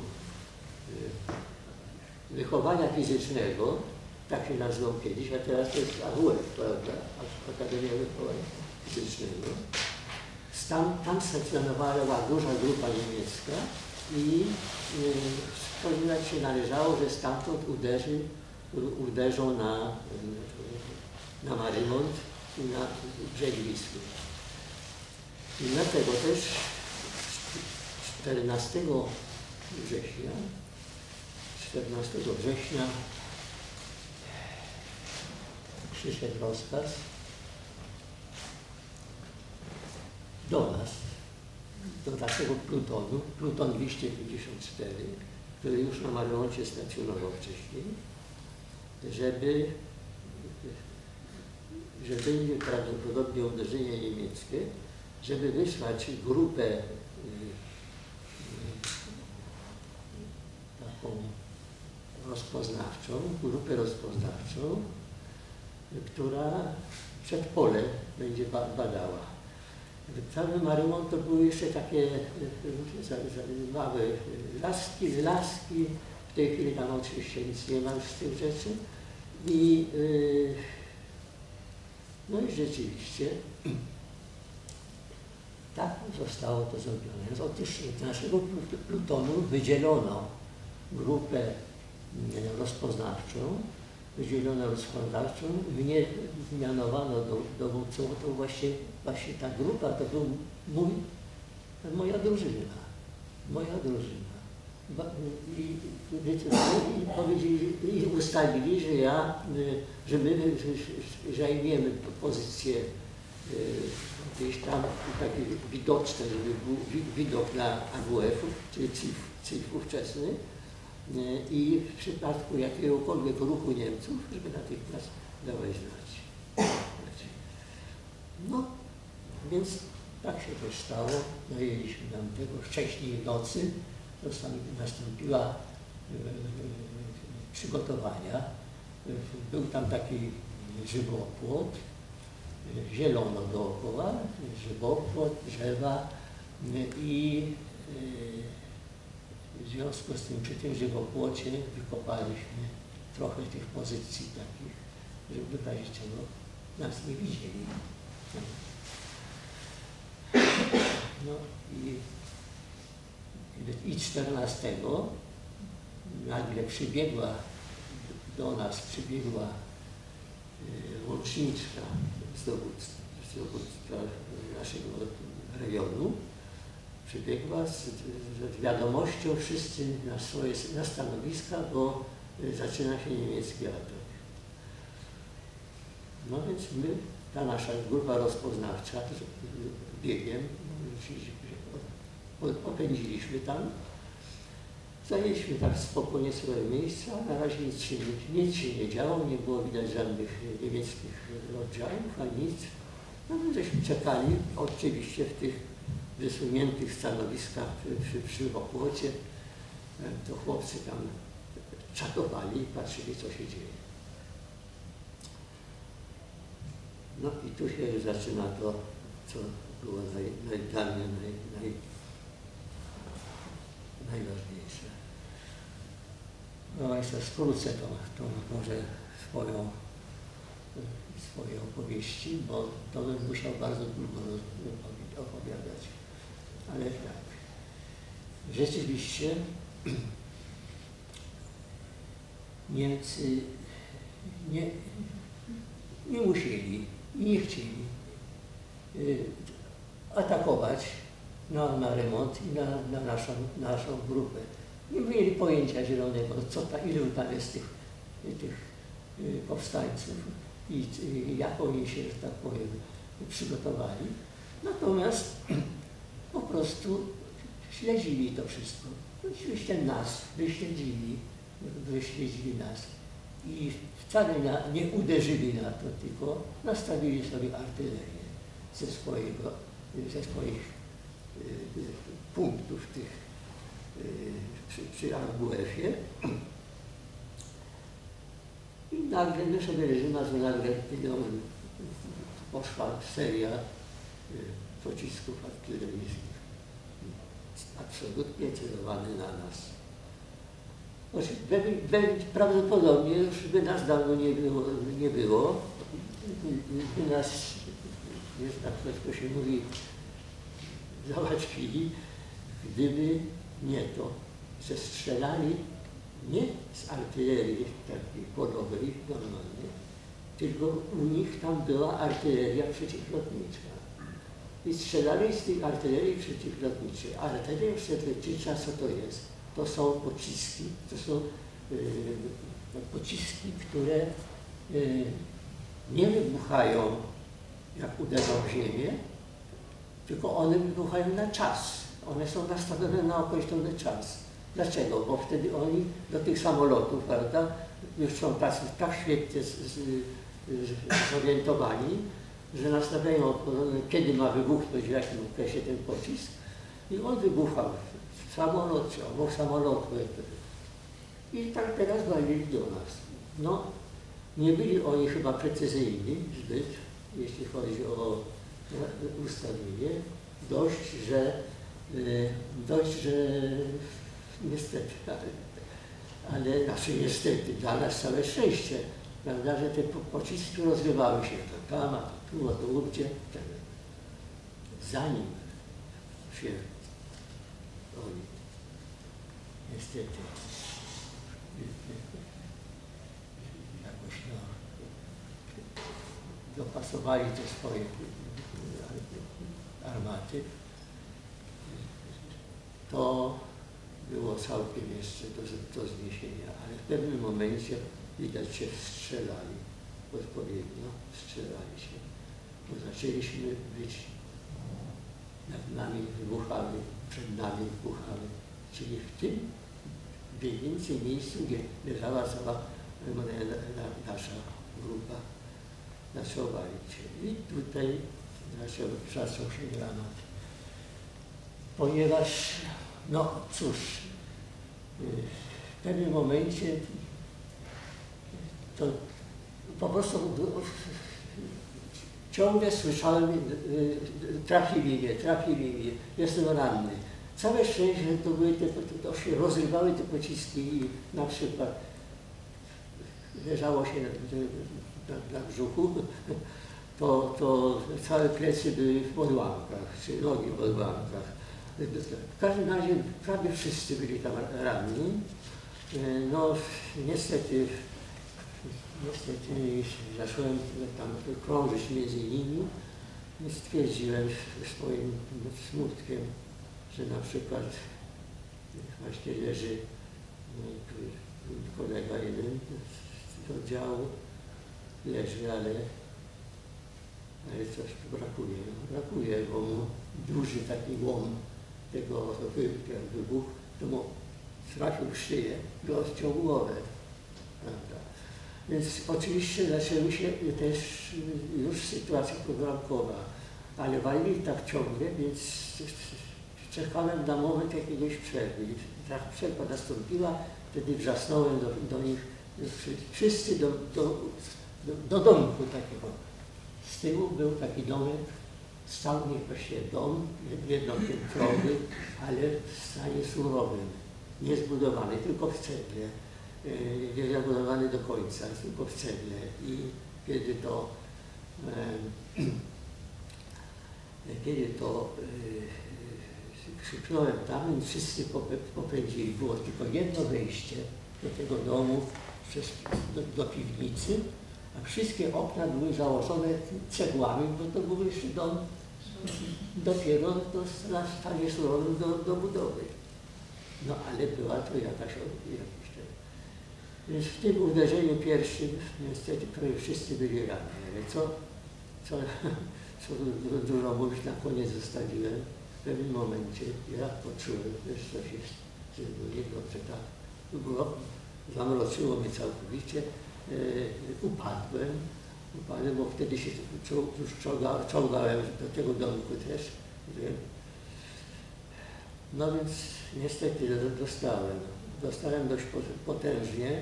Wychowania Fizycznego, tak się nazywał kiedyś, a teraz to jest AWF, prawda? Akademia Wychowania Fizycznego. Tam stacjonowała duża grupa niemiecka i spodziewać się należało, że stamtąd uderzą na Marymont i na brzeg Wisły. I dlatego też 14 września przyszedł rozkaz do nas, do naszego plutonu, pluton 254, który już na Marymoncie stacjonował wcześniej, że będzie prawdopodobnie uderzenie niemieckie, żeby wysłać grupę taką rozpoznawczą, która przedpole będzie badała. Cały Marymont to były jeszcze takie małe laski, w tej chwili tam oczywiście nic nie ma z tych rzeczy. No i rzeczywiście tak zostało to zrobione. Otóż z naszego plutonu wydzielono grupę rozpoznawczą, mnie mianowano dowódcą, to właśnie ta grupa to był moja drużyna. I powiedzieli, i ustalili, że my zajmiemy pozycję gdzieś tam takie widoczne, żeby był widok na AWF-u, czyli CIF ówczesny, i w przypadku jakiegokolwiek ruchu Niemców, żeby natychmiast dałeś znać. No, więc tak się też stało. Zajęliśmy nam tego wcześniej w nocy. Nastąpiła przygotowania. Był tam taki żywopłot, zielono dookoła, żywopłot, drzewa i w związku z tym przy tym żywopłocie wykopaliśmy trochę tych pozycji takich, żeby w razie czego nas nie widzieli. No i 14 nagle przybiegła do nas łączniczka z dowództwa naszego rejonu. Przybiegła z wiadomością wszyscy na stanowiska, bo zaczyna się niemiecki atak. No więc my, ta nasza grupa rozpoznawcza, biegiem popędziliśmy tam. Zajęliśmy tak spokojnie swoje miejsca, na razie nic się nie działo, nie było widać żadnych niemieckich oddziałów, ani nic. No więc żeśmy czekali, oczywiście w tych wysuniętych stanowiskach przy opłocie, to chłopcy tam czatowali i patrzyli, co się dzieje. No i tu się już zaczyna to, co było dla mnie najważniejsze. No Państwa, skrócę to może swoje opowieści, bo to bym musiał bardzo długo opowiadać. Ale tak, rzeczywiście Niemcy nie musieli i nie chcieli atakować na remont i na naszą grupę. Nie mieli pojęcia zielonego, ilu tam jest tych powstańców i jak oni się, że tak powiem, przygotowali. Natomiast po prostu śledzili to wszystko. Oczywiście nas wyśledzili nas i wcale nie uderzyli na to, tylko nastawili sobie artylerię ze swoich punktów tych przy AWF-ie. I nagle my sobie leżymy, że nagle poszła seria pocisków artyleryjskich, absolutnie celowane na nas. Prawdopodobnie już by nas dawno nie było, by nas, tak to się mówi, załatwili, gdyby nie to, że strzelali nie z artylerii takiej polowej normalnej, tylko u nich tam była artyleria przeciwlotnicza. I strzelali z tej artylerii przeciwlotniczej. Artyleria przeciwlotnicza, co to jest? To są pociski, które nie wybuchają, jak uderzą w ziemię, tylko one wybuchają na czas. One są nastawione na określony czas. Dlaczego? Bo wtedy oni do tych samolotów, prawda, już są tak świetnie zorientowani, że nastawiają, kiedy ma wybuchnąć w jakim okresie ten pocisk i on wybuchał w samolocie, obok samolotu. I tak teraz walili do nas. No, nie byli oni chyba precyzyjni zbyt, jeśli chodzi o ustawienie. Dość, że niestety, ale znaczy niestety, dla nas całe szczęście, prawda, że te pociski rozrywały się to tam, a to tu, a to ówdzie. Zanim się oni niestety jakoś dopasowali te swoje armaty, to było całkiem jeszcze do zniesienia, ale w pewnym momencie widać się strzelali, odpowiednio strzelali się, bo zaczęliśmy być, nad nami wybuchały, przed nami wybuchały, czyli w tym w więcej miejscu, gdzie leżała cała nasza grupa, naszowali się. I tutaj zaczął się dramat. Ponieważ, no cóż, w pewnym momencie to po prostu ciągle słyszałem, trafili mnie, jestem ranny. Całe szczęście, że to się rozrywały te pociski i na przykład leżało się na brzuchu, to całe plecy były w odłamkach, czy nogi w odłamkach. W każdym razie prawie wszyscy byli tam ranni. No niestety zacząłem tam krążyć między nimi i stwierdziłem swoim smutkiem, że na przykład właśnie leży kolega jeden z oddziału, leży, ale coś tu brakuje, bo mu duży taki łom tego wybuch, to mu trafił w szyję i odciął głowę. Prawda? Więc oczywiście zaczęły się też już sytuacja programkowa, ale walili tak ciągle, więc czekałem na moment jakiegoś przerwy. Ta przerwa nastąpiła, wtedy wrzasnąłem do nich, wszyscy do domku takiego. Z tyłu był taki domek, stał właściwie dom, jednopiętrowy, ale w stanie surowym, niezbudowany, tylko w cegle. Nie zabudowany do końca, tylko w cegle. I kiedy to krzyknąłem tam, wszyscy popędzili. Było tylko jedno wejście do tego domu do piwnicy, a wszystkie okna były założone cegłami, bo to był jeszcze dom dopiero na stanie surowym do budowy. No ale była to jakiś ten. Więc w tym uderzeniu pierwszym niestety prawie wszyscy byli ranni. Ale co dużo mówić, na koniec zostawiłem. W pewnym momencie ja poczułem, że coś jest niedobrze, tak było, zamroczyło mnie całkowicie. Upadłem, bo wtedy się już czołgałem do tego domku też. No więc niestety dostałem dość potężnie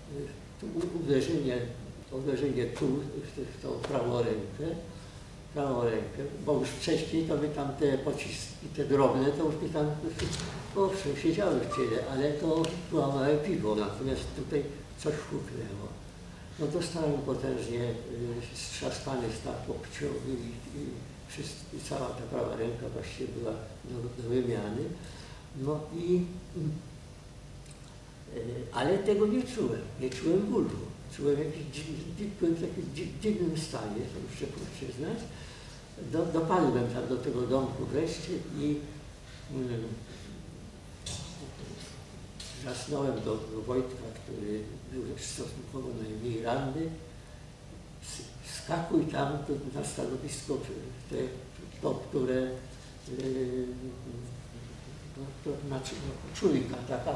uderzenie tu w tą prawą rękę, bo już wcześniej to by tam te pociski, te drobne, to już by tam, owszem, siedziały w ciele, ale to była małe piwo, natomiast tutaj coś huknęło. No dostałem potężnie strzaskany start łokciowy i cała ta prawa ręka właściwie była do wymiany. No ale tego nie czułem bólu. Czułem byłem w takim dziwnym stanie, to muszę przyznać. Dopadłem tam do tego domku wreszcie i zasnąłem do Wojtka, który był stosunkowo najmniej ranny. Skakuj tam na stanowisko, które czujka taka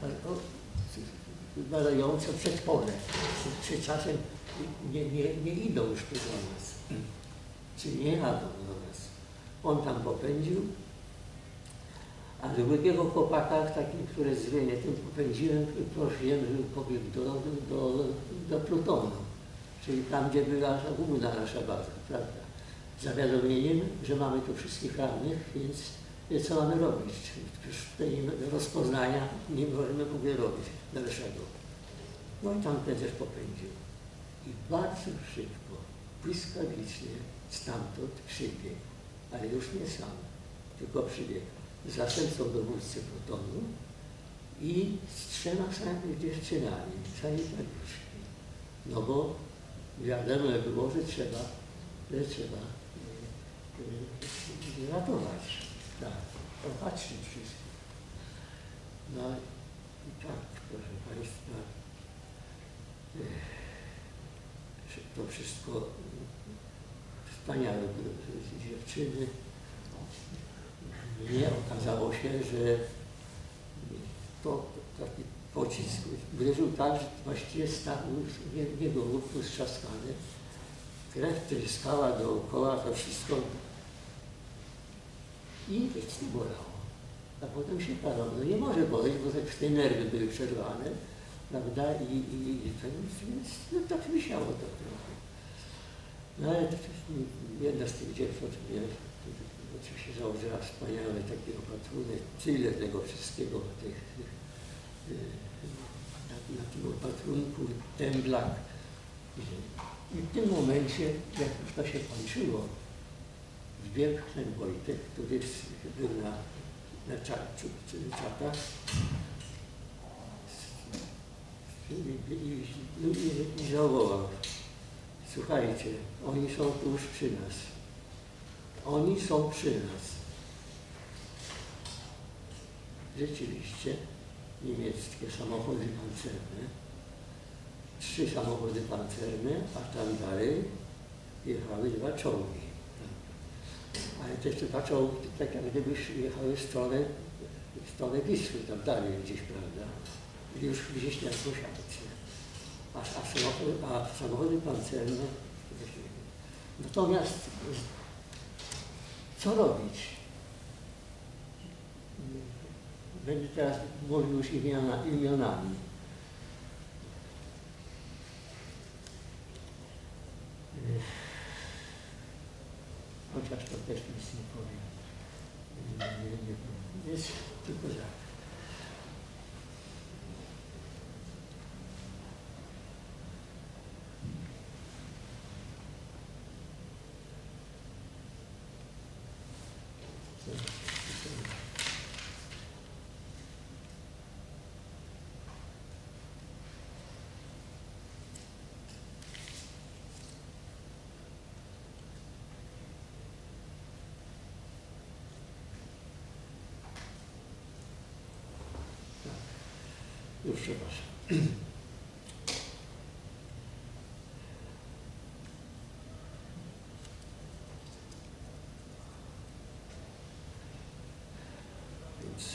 badająca przedpole, czy czasem nie idą już tu do nas, czy nie jadą do nas. On tam popędził, a drugiego chłopaka, takim, który zwienie, tym popędziłem, prosiłem, żeby pobiegł do plutonu, czyli tam, gdzie była główna nasza baza, prawda? Z zawiadomieniem, że mamy tu wszystkich rannych, więc co mamy robić? Tej rozpoznania nie możemy w ogóle robić dalszego. No i tamten też popędził. I bardzo szybko, błyskawicznie stamtąd przybiegł, ale już nie sam, tylko przybiegł z zastępcą dowódcy plutonu i z 3 samymi dziewczynami, sanitariuszki. No bo wiadomo było, że trzeba ratować, tak, opatrzyć wszystkich. No i tak, proszę Państwa, to wszystko wspaniałe dziewczyny. Nie okazało się, że to taki pocisk uderzył tak, że właściwie jego łuk był strzaskany. Krew tryskała dookoła, to wszystko i nic nie bolało. A potem się parało. No nie może boleć, bo te nerwy były przerwane, prawda? Więc no, tak wisiało to trochę. No ale jedna z tych dziewcząt mnie oczywiście założyła wspaniałe takie opatrunek, tyle tego wszystkiego, na tym opatrunku, temblak. I w tym momencie, jak już to się kończyło, wbiegł ten Wojtek, który był na czatach i zawołał: słuchajcie, oni są tuż przy nas. Oni są przy nas. Rzeczywiście niemieckie samochody pancerne, 3 samochody pancerne, a tam dalej jechały 2 czołgi. Ale te 2 czołgi tak jak gdyby jechały w stronę Wisły, tam dalej gdzieś, prawda? Już gdzieś na sąsiadce. A samochody pancerne. Natomiast co robić? Będę teraz mówił już imionami. Chociaż to też nic nie powiem. Jest tylko żart. Już przepraszam. Więc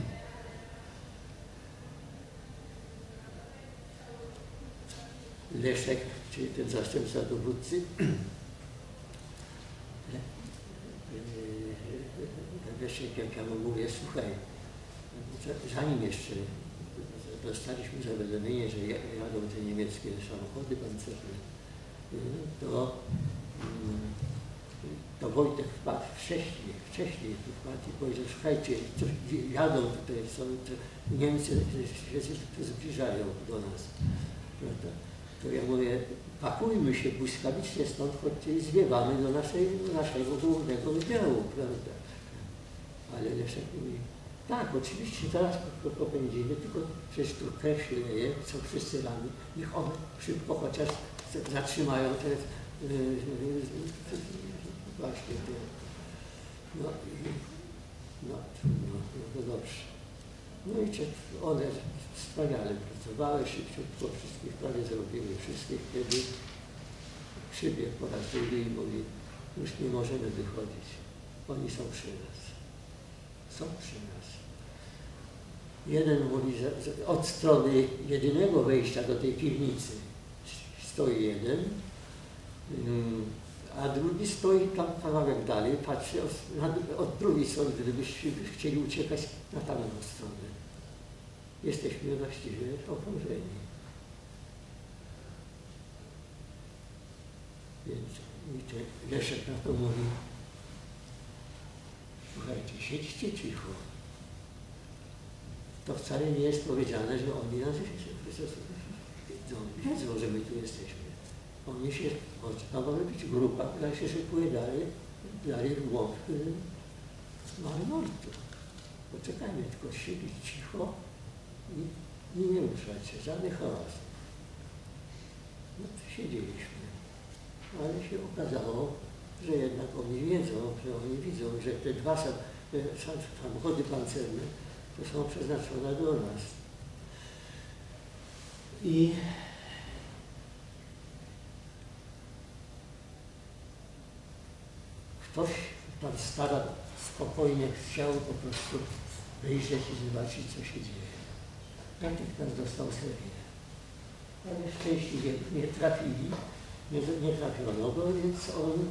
Leszek, czyli ten zastępca dowódcy, Leszek, jak ja mu mówię, słuchaj, zanim jeszcze dostaliśmy zawiadomienie, że jadą te niemieckie samochody pancerne, to Wojtek wpadł wcześniej wpadł i powiedział: słuchajcie, jadą tutaj, Niemcy się zbliżają do nas. Prawda? To ja mówię: pakujmy się błyskawicznie stąd, chodźcie i zwiewamy do naszego głównego oddziału, prawda? Ale Leszek mówi: tak, oczywiście teraz popędzimy, tylko przecież tu krew się leje, są wszyscy rani, niech one szybko chociaż zatrzymają te właśnie te, no dobrze. No i one wspaniale pracowały, szybciutko wszystkich prawie zrobiły, wszystkich, kiedy przybiegł po raz drugi i mówi: już nie możemy wychodzić, oni są przy nas. Są przy nas. Jeden mówi, że od strony jedynego wejścia do tej piwnicy stoi jeden, a drugi stoi tam kawałek dalej, patrzy od drugiej strony, gdybyście chcieli uciekać na tamtą stronę. Jesteśmy właściwie okrążeni. Więc Leszek na to mówi: słuchajcie, siedźcie cicho. To wcale nie jest powiedziane, że oni nas wiedzą, że my tu jesteśmy. Oni się, to może być grupa, która się szykuje dalej w głąb Marymortu. Poczekajmy, tylko siedzieć cicho i nie ruszać się, żadny hałas. No to siedzieliśmy, ale się okazało, że jednak oni wiedzą, że oni widzą, że te 2 samochody pancerne to są przeznaczone do nas. I ktoś tam stara spokojnie chciał po prostu wyjrzeć i zobaczyć, co się dzieje. natychmiast dostał serię. Ale szczęśliwie nie trafili, nie trafiono go, więc on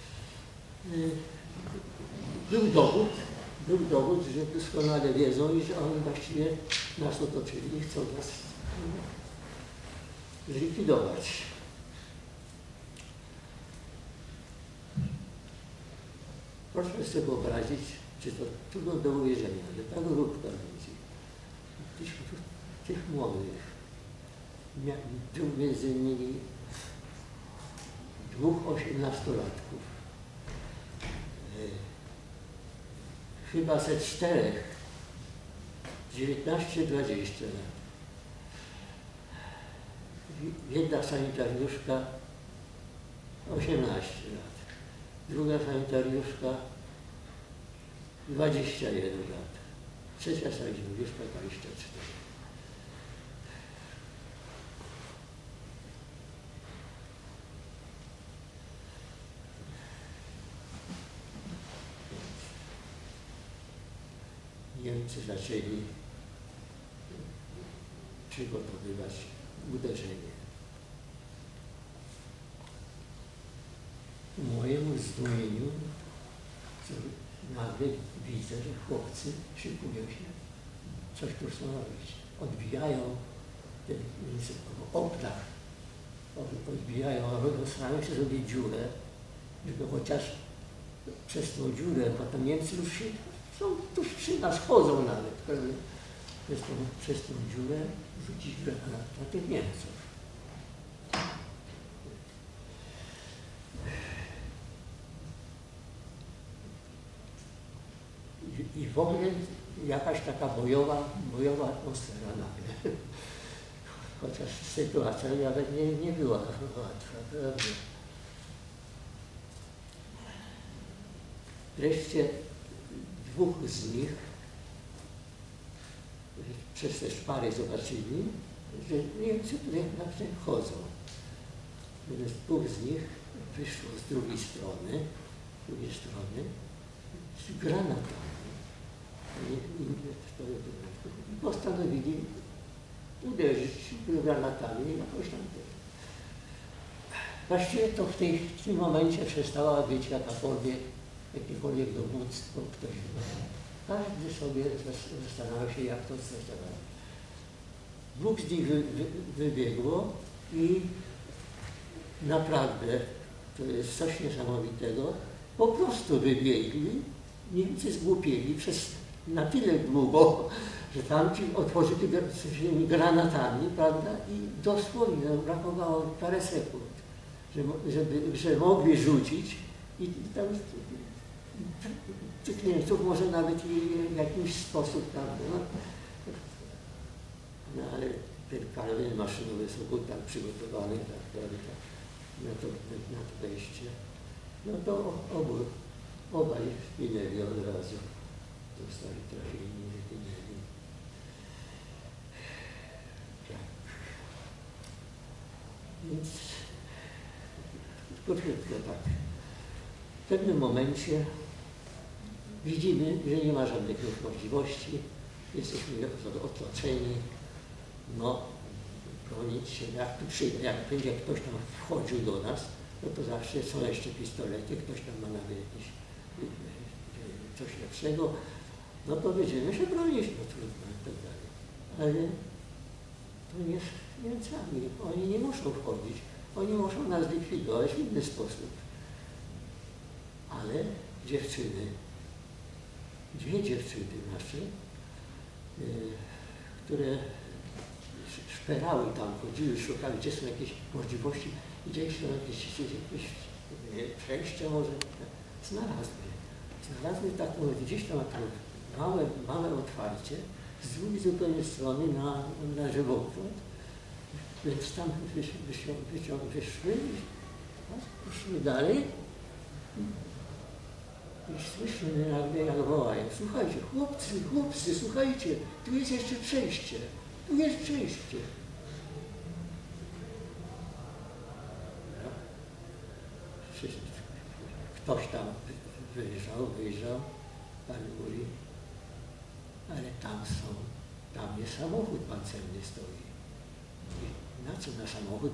był dowód, że doskonale wiedzą i że oni właściwie nas otoczyli i chcą nas zlikwidować. Proszę sobie wyobrazić, czy to trudno do uwierzenia, że ta grupka ludzi, tych młodych, był między nimi 2 18-latków, chyba ze 4, 19-20 lat. Jedna sanitariuszka 18 lat, druga sanitariuszka 21 lat, trzecia sanitariuszka 24. Niemcy zaczęli przygotowywać uderzenie. Ku mojemu zdumieniu nagle widzę, że chłopcy szykują się, coś tu chcą robić. Odbijają ten oddach, starają się zrobić dziurę, żeby chociaż przez tą dziurę, bo tam Niemcy już się tuż przy nas chodzą nawet, przez tą dziurę rzucić granat na tych Niemców. I w ogóle jakaś taka bojowa atmosfera nagle. Chociaż sytuacja nawet nie była łatwa, prawda? Wreszcie 2 z nich przez te szpary zobaczyli, że Niemcy tutaj naprawdę wchodzą. Natomiast 2 z nich wyszło z drugiej strony z granatami. I postanowili uderzyć granatami jakoś tam. Właściwie to w tym momencie przestała być jakiekolwiek dowództwo, ktoś. Każdy sobie zastanawiał się, jak to zdecydować. 2 z nich wybiegło i naprawdę to jest coś niesamowitego. Po prostu wybiegli, Niemcy zgłupieli na tyle długo, że tamci otworzyli granatami, prawda, i dosłownie brakowało parę sekund, że mogli rzucić i tam tych Niemców może nawet w jakiś sposób tam, no ale ten karabin maszynowy był tak przygotowany, tak, na to wejście. No to obaj zginęli od razu. Zostali trafieni, zginęli. Tak. Więc krótko tak. W pewnym momencie widzimy, że nie ma żadnych możliwości. Jesteśmy otoczeni. No, bronić się. Jak będzie ktoś tam wchodził do nas, no to zawsze są jeszcze pistolety, ktoś tam ma nawet jakieś coś lepszego, no to będziemy się bronić, no trudno i tak dalej. Ale to nie z Niemcami. Oni nie muszą wchodzić. Oni muszą nas likwidować w inny sposób. Ale dziewczyny, 2 dziewczyny nasze, które szperały tam, chodziły, szukały, gdzie są jakieś możliwości, gdzieś są jakieś przejścia może. Znalazły taką, gdzieś tam małe otwarcie, z drugiej zupełnie strony na żywopłot. Więc tam wyszły, poszły dalej i słyszymy nagle, jak wołają: słuchajcie, chłopcy, słuchajcie, tu jest jeszcze przejście, tu jest przejście. Ktoś tam wyjrzał, pan mówi, ale tam są tam jest samochód pancerny stoi. Na co na samochód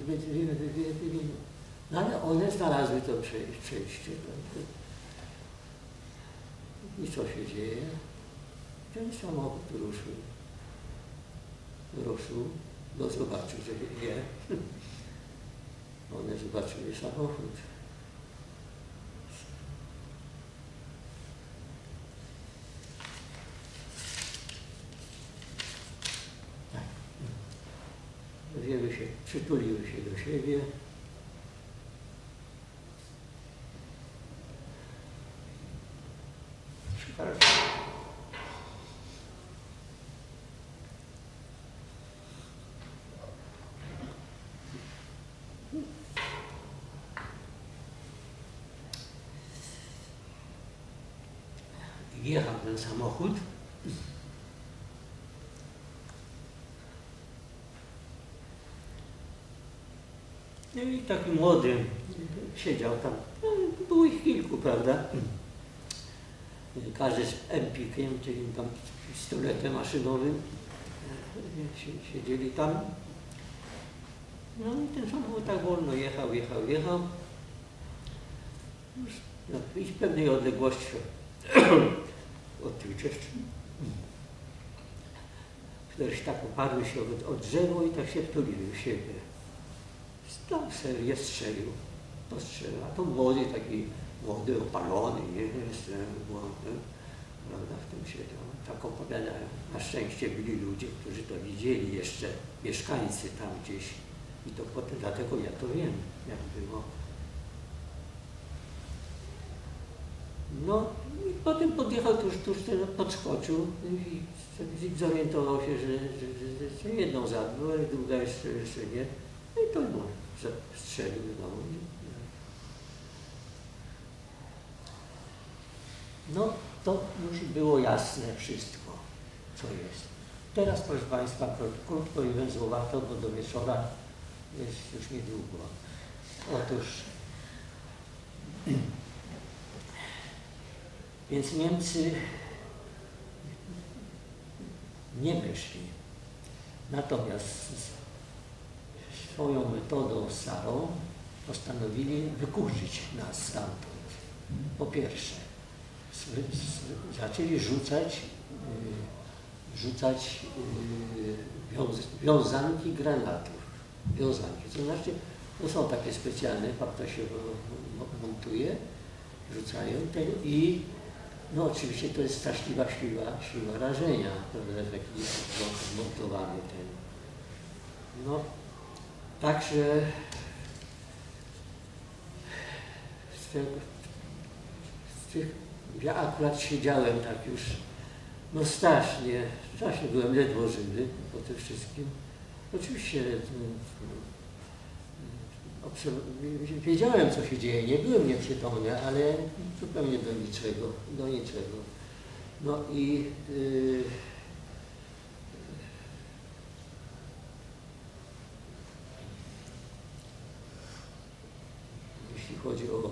no ale one znalazły to przejście. I co się dzieje? Ten samochód ruszył, no zobaczył, że je. One zobaczyły samochód. Tak. Wzięły się, przytuliły się do siebie. Jechał ten samochód. No i taki młody siedział tam. No, było ich kilku, prawda? Każdy z empikiem, czyli tam pistoletem maszynowym. Siedzieli tam. No i ten samochód tak wolno jechał. No, i z pewnej odległości od tych dziewczyn. Któreś tak oparły się o drzewo i tak się wtuliły w siebie. Tam serię strzelił. Postrzelił. A to taki młody, opalony, prawda, w tym się tak opowiadają. Na szczęście byli ludzie, którzy to widzieli jeszcze, mieszkańcy tam gdzieś. I to potem, dlatego ja to wiem, jak było. No i potem podjechał tuż ten podskoczył i zorientował się, że jedną zabił, ale druga jeszcze nie. No i to strzelił znowu. No to już było jasne wszystko, co jest. Teraz, proszę Państwa, krótko i węzłowato, bo do wieczora jest już niedługo. Otóż więc Niemcy nie weszli. Natomiast swoją metodą starą postanowili wykurzyć nas stamtąd. Po pierwsze, zaczęli rzucać wiązanki granatów. Wiązanki, to znaczy, to są takie specjalne, to się montuje, rzucają i no oczywiście to jest straszliwa siła rażenia, prawda, taki montowany ten. No, także ja akurat siedziałem tak już, no strasznie byłem ledwo żywy po tym wszystkim. Oczywiście wiedziałem, co się dzieje, nie byłem nieprzytomny, ale zupełnie do niczego. No i jeśli chodzi o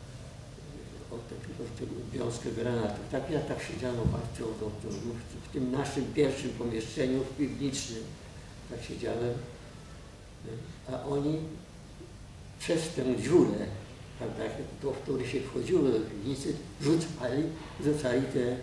tę wiązkę granatów, ja tak siedziałem w tym naszym pierwszym pomieszczeniu piwnicznym, tak siedziałem, a oni przez tę dziurę, prawda, w której się wchodziło do piwnicy, rzucali te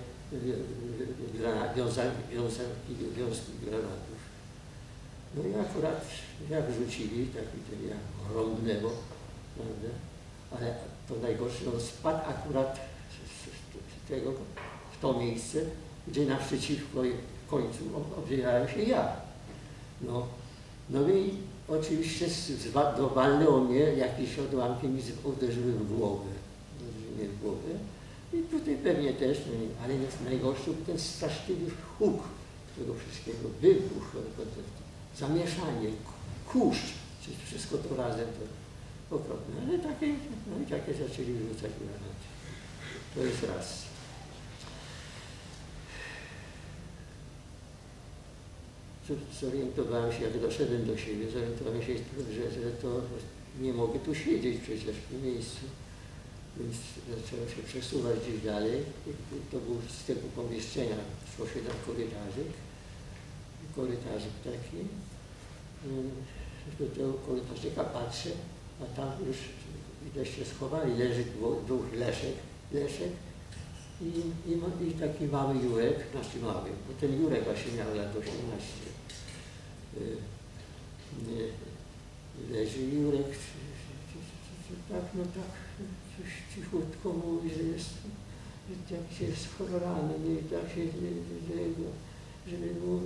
wiązki granatów. No i akurat jak rzucili, tak jak rąbnęło, prawda, ale to najgorsze, on spadł akurat z tego, w to miejsce, gdzie naprzeciwko końcu obdzielałem się ja. No i oczywiście walnęło mnie jakieś odłamkiem i uderzyły w głowę. I tutaj pewnie też, ale najgorszy był ten straszliwy huk tego wszystkiego, wybuch, zamieszanie, kurz, wszystko to razem to okropne. Ale takie zaczęli rzucać granaty. To jest raz. Zorientowałem się, jak doszedłem do siebie, zorientowałem się, że to nie mogę tu siedzieć przecież w tym miejscu. Więc zacząłem się przesuwać gdzieś dalej. To był z tego pomieszczenia, szło się na korytarzyk. korytarzyk taki. Do tego korytarzyka patrzę, a tam już widać się schowali, leży dwóch Leszek i taki mały Jurek, znaczy mały, bo ten Jurek właśnie miał lat 18. Leży Jurek, tak, no tak, coś cichutko mówi, że jest, jak się jest ranny i tak się, żeby mu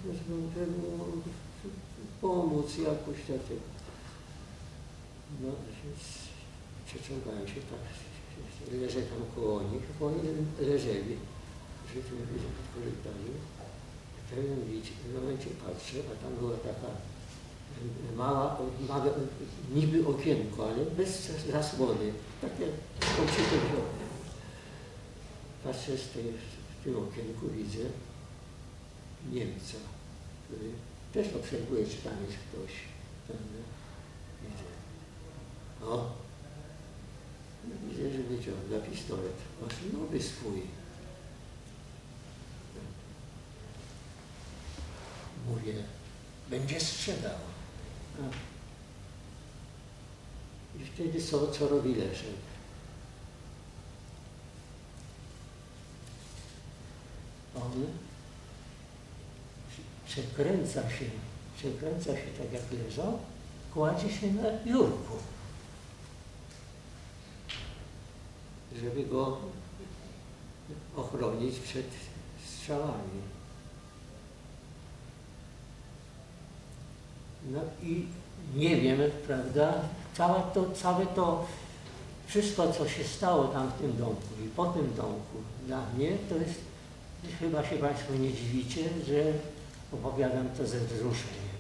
pomóc jakoś takiego. No, więc przeciągałem się tak, leżę tam koło nich, bo oni leżeli, rzeczywiście pod korytarzem. W pewnym momencie patrzę, a tam była taka mała, niby okienko, ale bez zasłony, takie oczyte okno. Patrzę w tym okienku, widzę Niemca, który też obserwuje, czy tam jest ktoś. Widzę. O! Widzę, że wyciąga pistolet. Masz nowy swój. Mówię, będzie strzelał. I wtedy co robi Leszek? On przekręca się tak jak leżał, kładzie się na biurku, żeby go ochronić przed strzałami. No i nie wiem, prawda, całe to wszystko, co się stało tam w tym domku i po tym domku, dla mnie to jest, chyba się Państwo nie dziwicie, że opowiadam to ze wzruszeniem.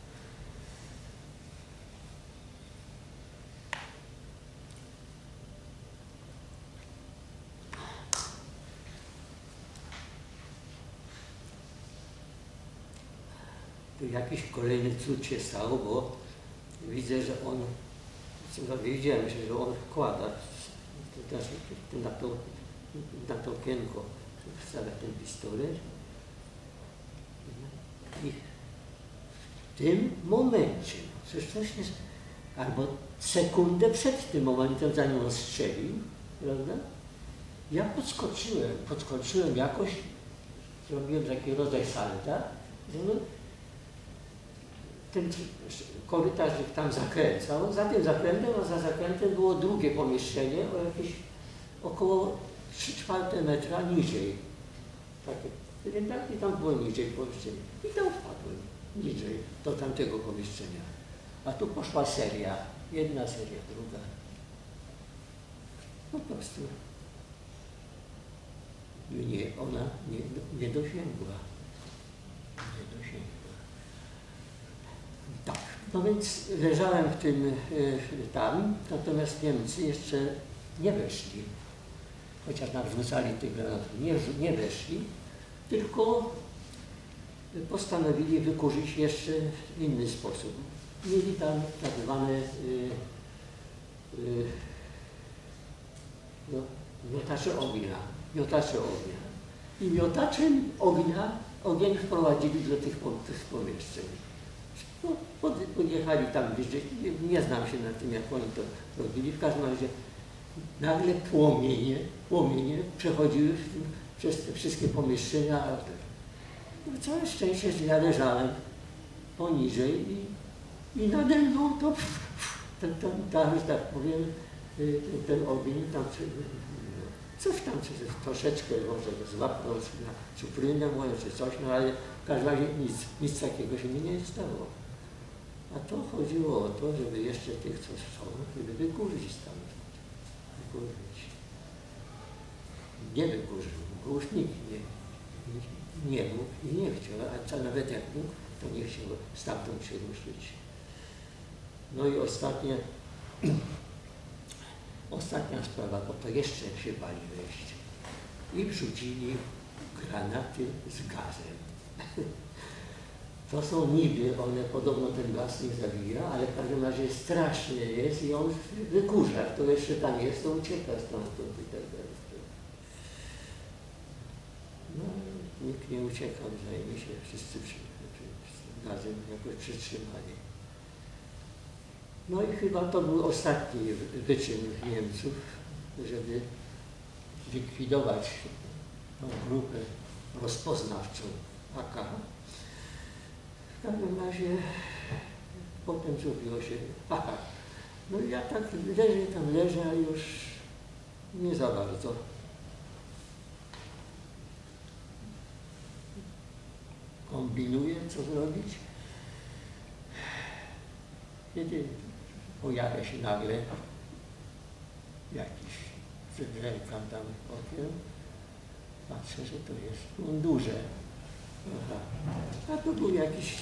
Tu jakiś kolejny cud się stało, bo widzę, że on, widziałem, że on wkłada na to okienko, wstawia ten pistolet. I w tym momencie, przecież coś jest, albo sekundę przed tym momentem, zanim on strzelił, prawda? Ja podskoczyłem jakoś, zrobiłem taki rodzaj salta, ten korytarzyk tam zakręcał, za tym zakrętem, a za zakrętem było drugie pomieszczenie o jakieś około 3/4 metra niżej. Takie, tak, i tam było niżej pomieszczenie. I tam wpadłem niżej do tamtego pomieszczenia. A tu poszła seria, jedna seria, druga. Po prostu. Ona nie dosięgła. Nie dosięgła. Tak, no więc leżałem w tym tam, natomiast Niemcy jeszcze nie weszli. Chociaż nawrzucali tych granatów, nie weszli, tylko postanowili wykurzyć jeszcze w inny sposób. Mieli tam tak zwane miotacze ognia. I miotaczem ognia ogień wprowadzili do tych pomieszczeń. Podjechali tam bliżej, nie znam się na tym, jak oni to robili. W każdym razie nagle płomienie przechodziły przez te wszystkie pomieszczenia. Całe szczęście, że ja leżałem poniżej i nade mną to, że tak powiem, ten ogień tam coś tam troszeczkę może złapnął na cuprynę moją czy coś, no ale w każdym razie nic takiego się mi nie stało. A to chodziło o to, żeby jeszcze tych, co są, żeby wykurzyć stamtąd. Nie wykurzył, bo już nikt nie mógł i nie chciał, a nawet jak mógł, to nie chciał stamtąd się ruszyć. No i ostatnia sprawa, bo to jeszcze się bali wejść. I wrzucili granaty z gazem. To są niby, one podobno ten gaz nie zabija, ale w każdym razie straszny jest i on wykurza. Kto jeszcze tam jest, to ucieka stamtąd i tak dalej. No, nikt nie uciekał, zajmie się, wszyscy razem jakoś przytrzymali. No i chyba to był ostatni wyczyn Niemców, żeby likwidować tą grupę rozpoznawczą AK. W każdym razie potem zrobiło się, aha, no i ja tak leżę, a już nie za bardzo. Kombinuję, co zrobić. Kiedy pojawia się nagle jakiś zerkam tam okiem, patrzę, że to jest w mundurze. Aha. A to był jakiś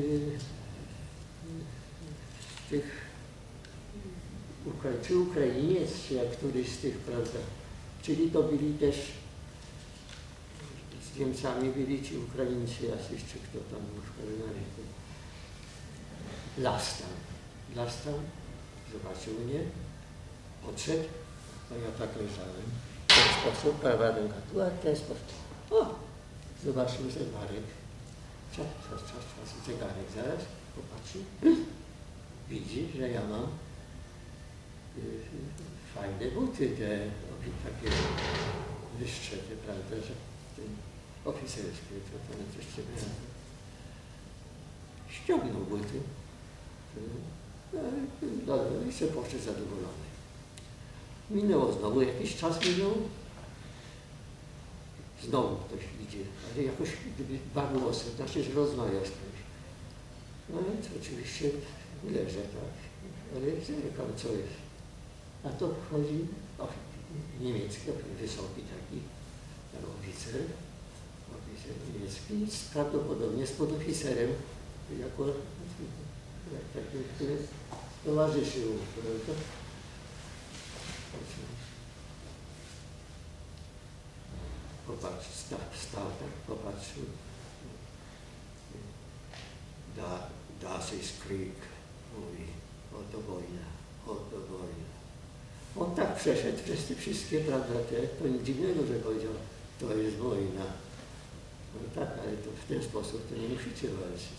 tych czy Ukrainiec, czy jak któryś z tych, prawda? Czyli to byli też z Niemcami byli ci Ukraińcy jacyś, czy kto tam był w każdym razie. Lastan zobaczył mnie, odszedł, a ja tak leżałem. W ten sposób, prawa ręka tu, a w ten sposób. O! Zobaczył zegarek. Czas, zegarek zaraz, popatrzył. Widzi, że ja mam fajne buty, te takie wyższe, te, prawda, że oficerskie, to tam coś ciebie. Ściągnął buty. No i się poszedł zadowolony. Minęło znowu, jakiś czas minął. Znowu ktoś idzie, ale jakoś dwa głosy, znaczy, że rozmawia z kimś. No więc oczywiście leżę, tak, ale zerkam, co jest. A to wchodzi niemiecki, wysoki taki oficer niemiecki, prawdopodobnie z podoficerem, jako taki, który towarzyszył. Popatrz, stał tak, popatrzył. Das ist Krieg, mówi, oto wojna, oto wojna. On tak przeszedł przez te wszystkie, prawda, to nic dziwnego, że powiedział, to jest wojna. No tak, ale to w ten sposób to nie musicie walczyć.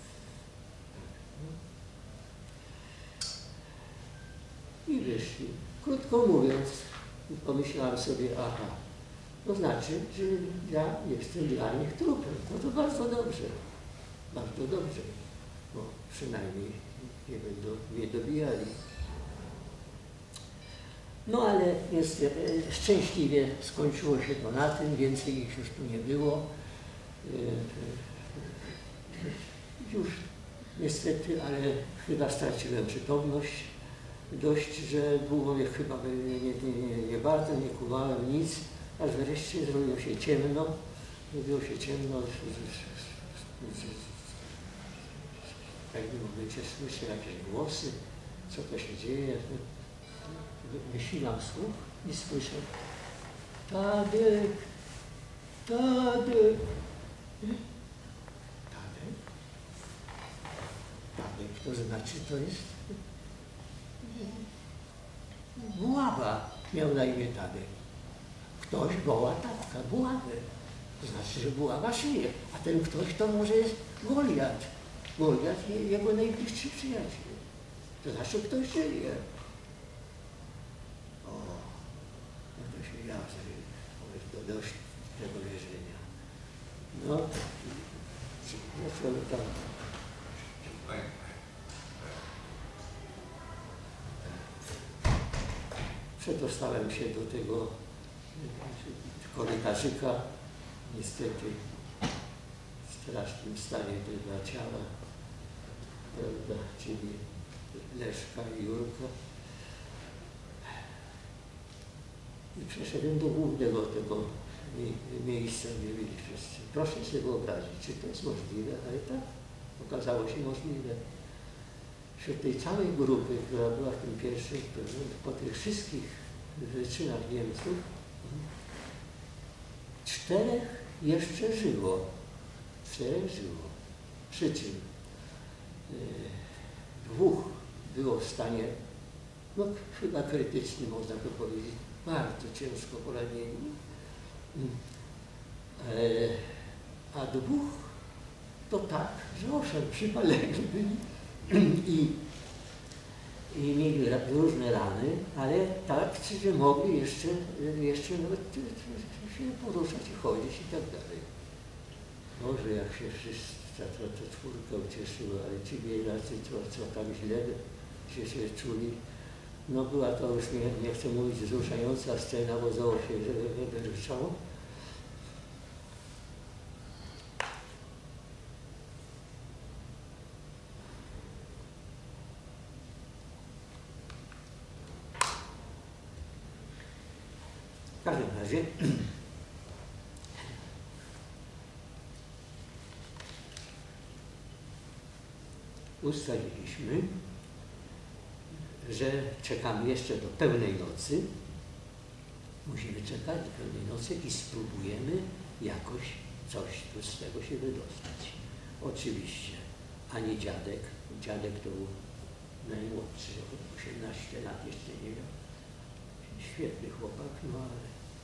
I wyszli. Krótko mówiąc, pomyślałem sobie, aha, to znaczy, że ja jestem dla nich trupem. No to bardzo dobrze, bo przynajmniej nie będą mnie dobijali. No ale niestety szczęśliwie skończyło się to na tym, więcej ich już tu nie było. Już niestety, ale chyba straciłem przytomność. Dość, że długo chyba nie bardzo nie kumałem nic, aż wreszcie zrobiło się ciemno. W pewnym momencie słyszę jakieś głosy, co to się dzieje. Wysilam słuch i słyszę: Tadek, Tadek. Tadek, to znaczy to jest buława, miał na imię Tadek. Ktoś woła tatka, buławę. To znaczy, że buława żyje, a ten ktoś to może jest Goliat. Goliat jego najbliższy przyjaciel. To znaczy, ktoś żyje. O, no to się ja to dość tego leżenia. No, co tam? Przedostałem się do tego korytarzyka, niestety w strasznym stanie tego ciała, prawda, czyli Leszka i Jurka. I przeszedłem do głównego tego miejsca, gdzie byli wszyscy. Proszę sobie wyobrazić, czy to jest możliwe, ale tak okazało się możliwe. Wśród tej całej grupy, która była w tym pierwszym, po tych wszystkich wyczynach Niemców, 4 jeszcze żyło. 4 żyło. Przy czym 2 było w stanie, no chyba krytycznym, można by powiedzieć, bardzo ciężko poranieni, a 2 to tak, że owszem, przypaleni byli i mieli różne rany, ale tak, że mogli jeszcze nawet się poruszać i chodzić i tak dalej. Może jak się wszyscy, ta czwórka ucieszyła, ale ci biedacy, co tam źle się czuli, no była to już, nie chcę mówić, wzruszająca scena, bo zało się wyruszało. W każdym razie ustaliliśmy, że czekamy jeszcze do pełnej nocy. Musimy czekać do pełnej nocy i spróbujemy jakoś coś tu z tego się wydostać. Oczywiście ani dziadek to był najmłodszy, 18 lat jeszcze nie miał. Świetny chłopak, no ale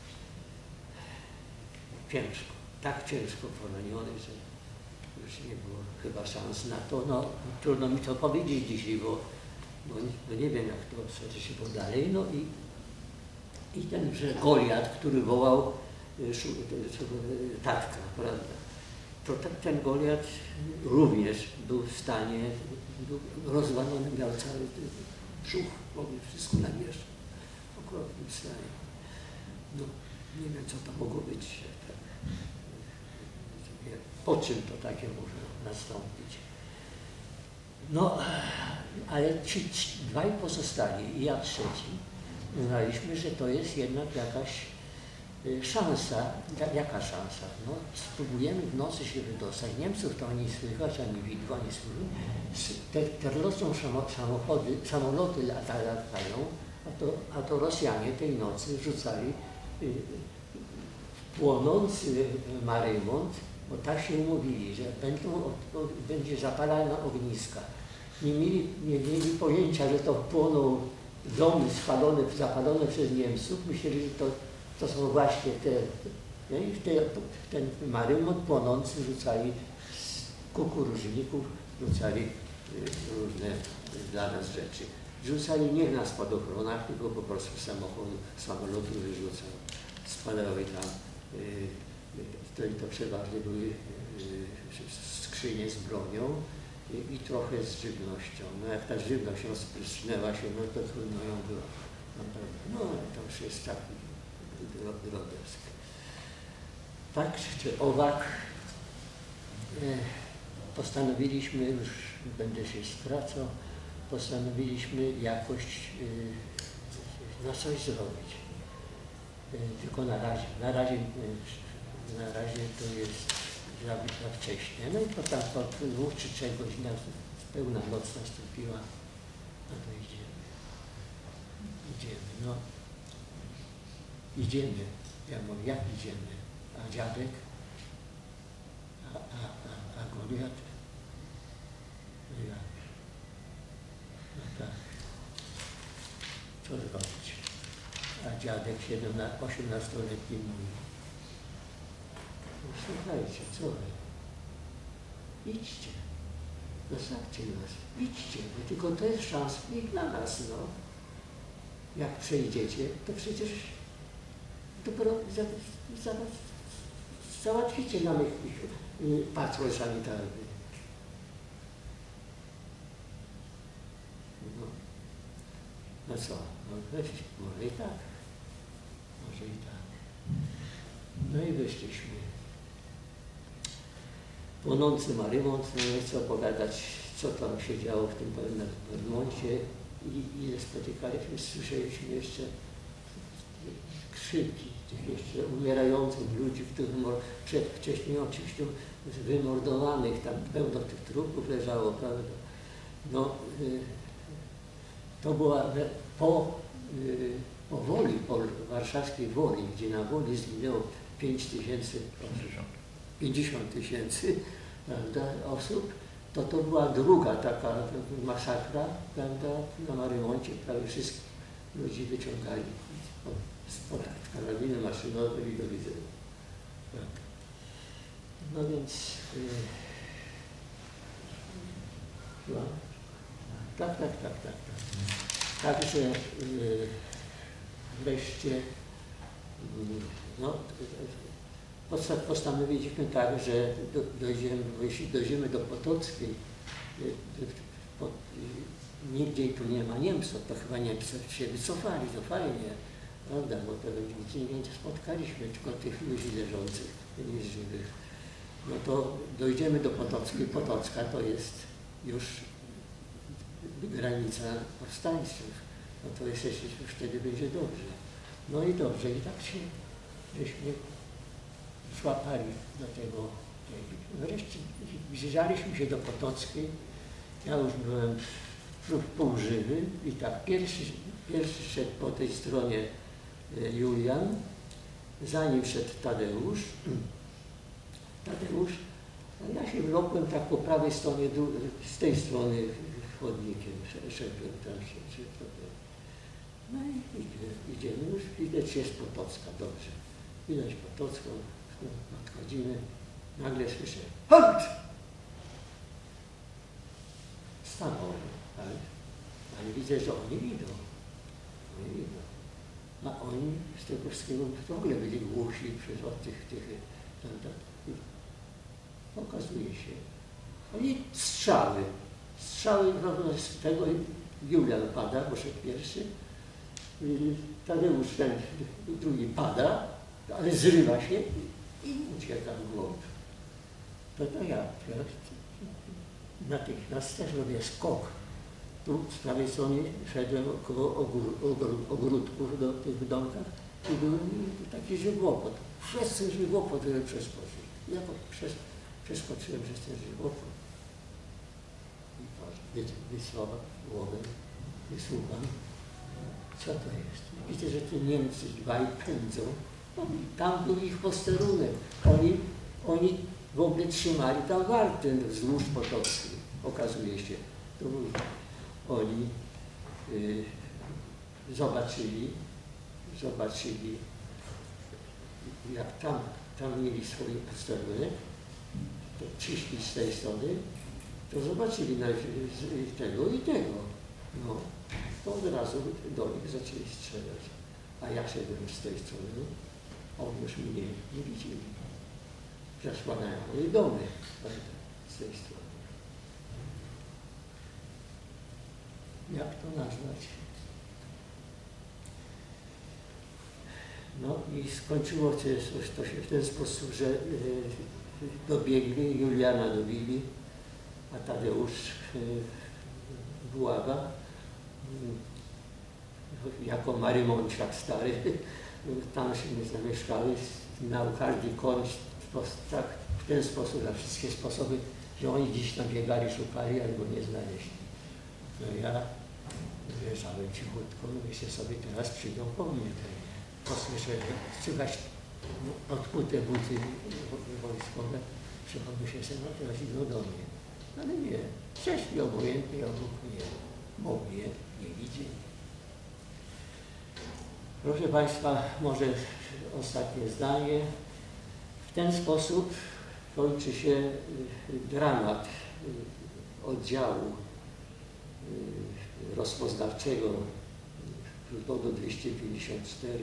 ciężko, tak ciężko poraniony, że już nie było chyba szans na to. No trudno mi to powiedzieć dzisiaj, bo nie wiem jak to się było dalej. No i tenże Goliat, który wołał tatka, prawda? To ten Goliat również był w stanie, był rozwalony, miał cały brzuch, mogli wszystko namieszać. W okropnym stanie. No, nie wiem co to mogło być, tak, po czym to takie może nastąpić. No, ale ci dwaj pozostali i ja trzeci, uznaliśmy, że to jest jednak jakaś szansa. Jaka szansa? No, spróbujemy w nocy się wydostać. Niemców to ani słychać, ani widmo, ani słychać. Te lecą samoloty latają, a to Rosjanie tej nocy rzucali płonący Marymont, bo tak się umówili, że będzie zapalana ogniska. Nie mieli pojęcia, że to płoną domy zapalone przez Niemców. Myśleli, że to są właśnie ten Marymont płonący rzucali z kukurużników, rzucali różne dla nas rzeczy. Rzucali nie na spadochronach, tylko po prostu samolotu wyrzucał. Spadały tam, to przeważnie były skrzynie z bronią i trochę z żywnością. No jak ta żywność rozprysnęła się, no to trudno ją było. No ale to już jest taki drobiazg. Tak czy owak postanowiliśmy, już będę się skracał, postanowiliśmy jakoś coś zrobić. Tylko na razie to jest za wcześnie. No i potem po 2 czy 3 godzinach pełna noc nastąpiła, no to idziemy. Ja mówię, jak idziemy? A dziadek? A Goliat? No ja. No tak. Co zrobić? A dziadek 18-letni mówi. No słuchajcie, co wy? Idźcie. Zostawcie nas. Idźcie. Tylko to jest szansa i dla nas, no. Jak przejdziecie, to przecież dopiero załatwicie nam patrol sanitarny. No co? No weź, może i tak. Może i tak. No i wyszliśmy. Płonący Marymont, no nie chcę opowiadać, co tam się działo w tym Marymoncie i ile spotykaliśmy, słyszeliśmy jeszcze krzyki tych jeszcze umierających ludzi, których wcześniej oczywiście wymordowanych, tam pełno tych trupów leżało, prawda? No, to była po Woli, po warszawskiej Woli, gdzie na Woli zginęło 50 tysięcy osób, to była druga taka masakra, prawda, na Marymoncie, prawie wszystkich ludzi wyciągali spod karabiny maszynowej i do widzenia. No więc No. Tak. Także wreszcie no, postanowiliśmy tak, że jeśli dojdziemy do Potockiej, nigdzie tu nie ma Niemców, to chyba Niemcy się wycofali, to fajnie, prawda, bo to nigdzie nie spotkaliśmy, tylko tych ludzi leżących, nie żywych. No to dojdziemy do Potockiej. Potocka to jest już granica powstańców. No to już wtedy będzie dobrze. No i dobrze, i tak się żeśmy złapali do tego. Wreszcie zbliżaliśmy się do Potockiej. Ja już byłem półżywy i tak pierwszy szedł po tej stronie Julian, za nim szedł Tadeusz, a ja się wlokłem tak po prawej stronie, z tej strony chodnikiem szedłem tam się. No i idziemy już, widać jest Potocka, dobrze. Widać Potocką, nadchodzimy, nagle słyszę halt! Stanąłem, ale widzę, że oni idą. A oni z tego wszystkiego w ogóle byli głusi przez od tych okazuje się. Oni strzały z tego Julian pada, bo szedł pierwszy, Tadeusz ten drugi pada, ale zrywa się i ucieka w głąb. To ja natychmiast też robię skok. Tu z prawej strony szedłem około ogródków do tych domkach i był taki żywopłot. Wszyscy żywopłot przeskoczyli. Ja przeskoczyłem przez ten żywopłot. I wysłałem głowę, wysłucham. Co to jest? Widzę, że te Niemcy dwaj pędzą. Tam był ich posterunek. Oni w ogóle trzymali tam wartę wzdłuż Potockiej. Okazuje się, to oni zobaczyli, jak tam mieli swój posterunek, to przyszli z tej strony, to zobaczyli tego i tego. No, to od razu do nich zaczęli strzelać. A ja szedłem z tej strony, oni już mnie nie widzieli. Zasłaniają moje domy z tej strony. Jak to nazwać? No i skończyło to się w ten sposób, że dobiegli, Juliana dobili, a Tadeusz Buława, jako Marymonciak stary, tam się nie zamieszkali, miał każdy koń tak, w ten sposób, na wszystkie sposoby, że oni gdzieś tam biegali, szukali, albo nie znaleźli. No ja leżałem cichutko, myślę sobie, teraz przyjdą po mnie. Posłyszę, że słychać odkute buty wojskowe, przychodzą się sobie, no teraz idą do mnie. Ale nie, przeszli obojętnie obok mnie, bo mnie nie widzieli. Proszę Państwa, może ostatnie zdanie. W ten sposób kończy się dramat oddziału rozpoznawczego Plutonu 254.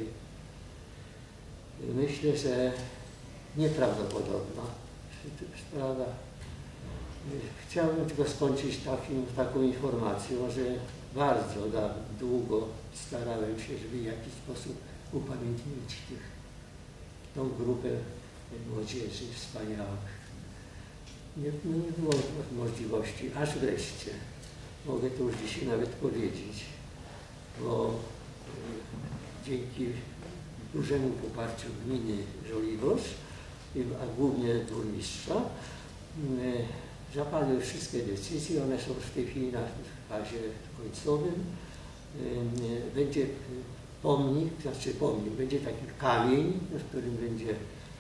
Myślę, że nieprawdopodobna sprawa. Chciałbym tylko skończyć taką informacją, że bardzo długo starałem się, żeby w jakiś sposób upamiętnić tą grupę młodzieży wspaniałych. Nie było możliwości, aż wreszcie, mogę to już dzisiaj nawet powiedzieć, bo dzięki dużemu poparciu gminy Żoliborz, a głównie burmistrza, zapadły wszystkie decyzje, one są w tej chwili na fazie końcowym. Będzie pomnik, będzie taki kamień, w którym będzie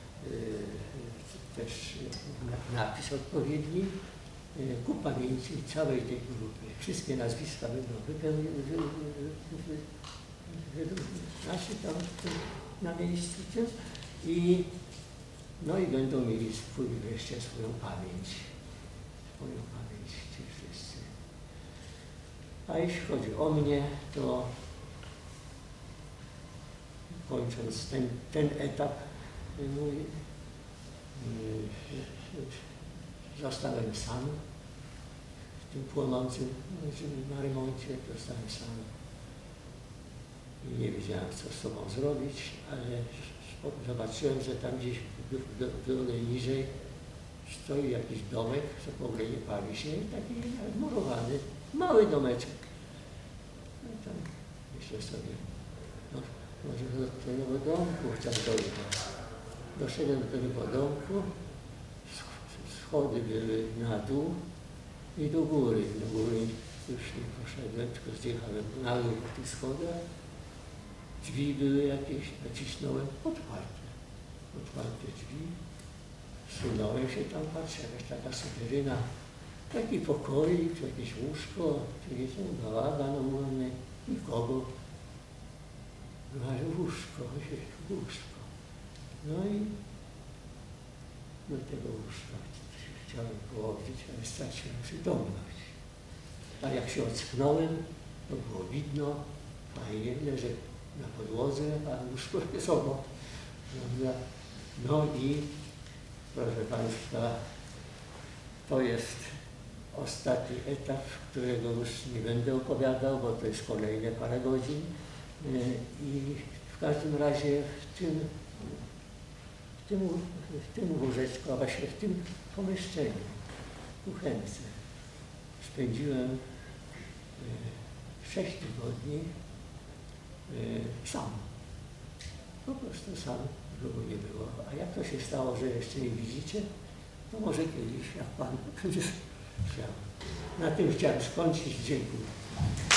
też napis odpowiedni ku pamięci całej tej grupy. Wszystkie nazwiska będą znaczy tam na miejscu i będą mieli wreszcie swoją pamięć ci wszyscy. A jeśli chodzi o mnie, to kończąc ten etap mój, zostałem sam w tym płonącym na remoncie, zostałem sam i nie wiedziałem, co z sobą zrobić, ale zobaczyłem, że tam gdzieś drogę niżej stoi jakiś domek, co w ogóle nie pali się, taki murowany, mały domeczek. No i tam myślę sobie, no, może do tego domku chciał dojechać. Doszedłem do tego domku, schody były na dół i do góry. Do góry już nie poszedłem, tylko zjechałem na dół po tych schodach. Drzwi były jakieś, nacisnąłem, otwarte drzwi. Zsunąłem się tam, patrzę, jakaś taka suteryna, taki pokoik, jakieś łóżko, jakieś bałagan omulny, nikogo. No ale łóżko. No i do tego łóżka chciałem położyć, ale straciłem przytomność. A jak się ocknąłem, to było widno, fajnie, leżę na podłodze, a łóżko jest obok. No i proszę Państwa, to jest ostatni etap, którego już nie będę opowiadał, bo to jest kolejne parę godzin. I w każdym razie w tym łóżeczku, a właściwie w tym pomieszczeniu, kuchence, spędziłem 6 tygodni sam. Po prostu sam, długo nie było. A jak to się stało, że jeszcze nie widzicie, to może kiedyś, jak Pan będzie chciał. Na tym chciałem skończyć. Dziękuję.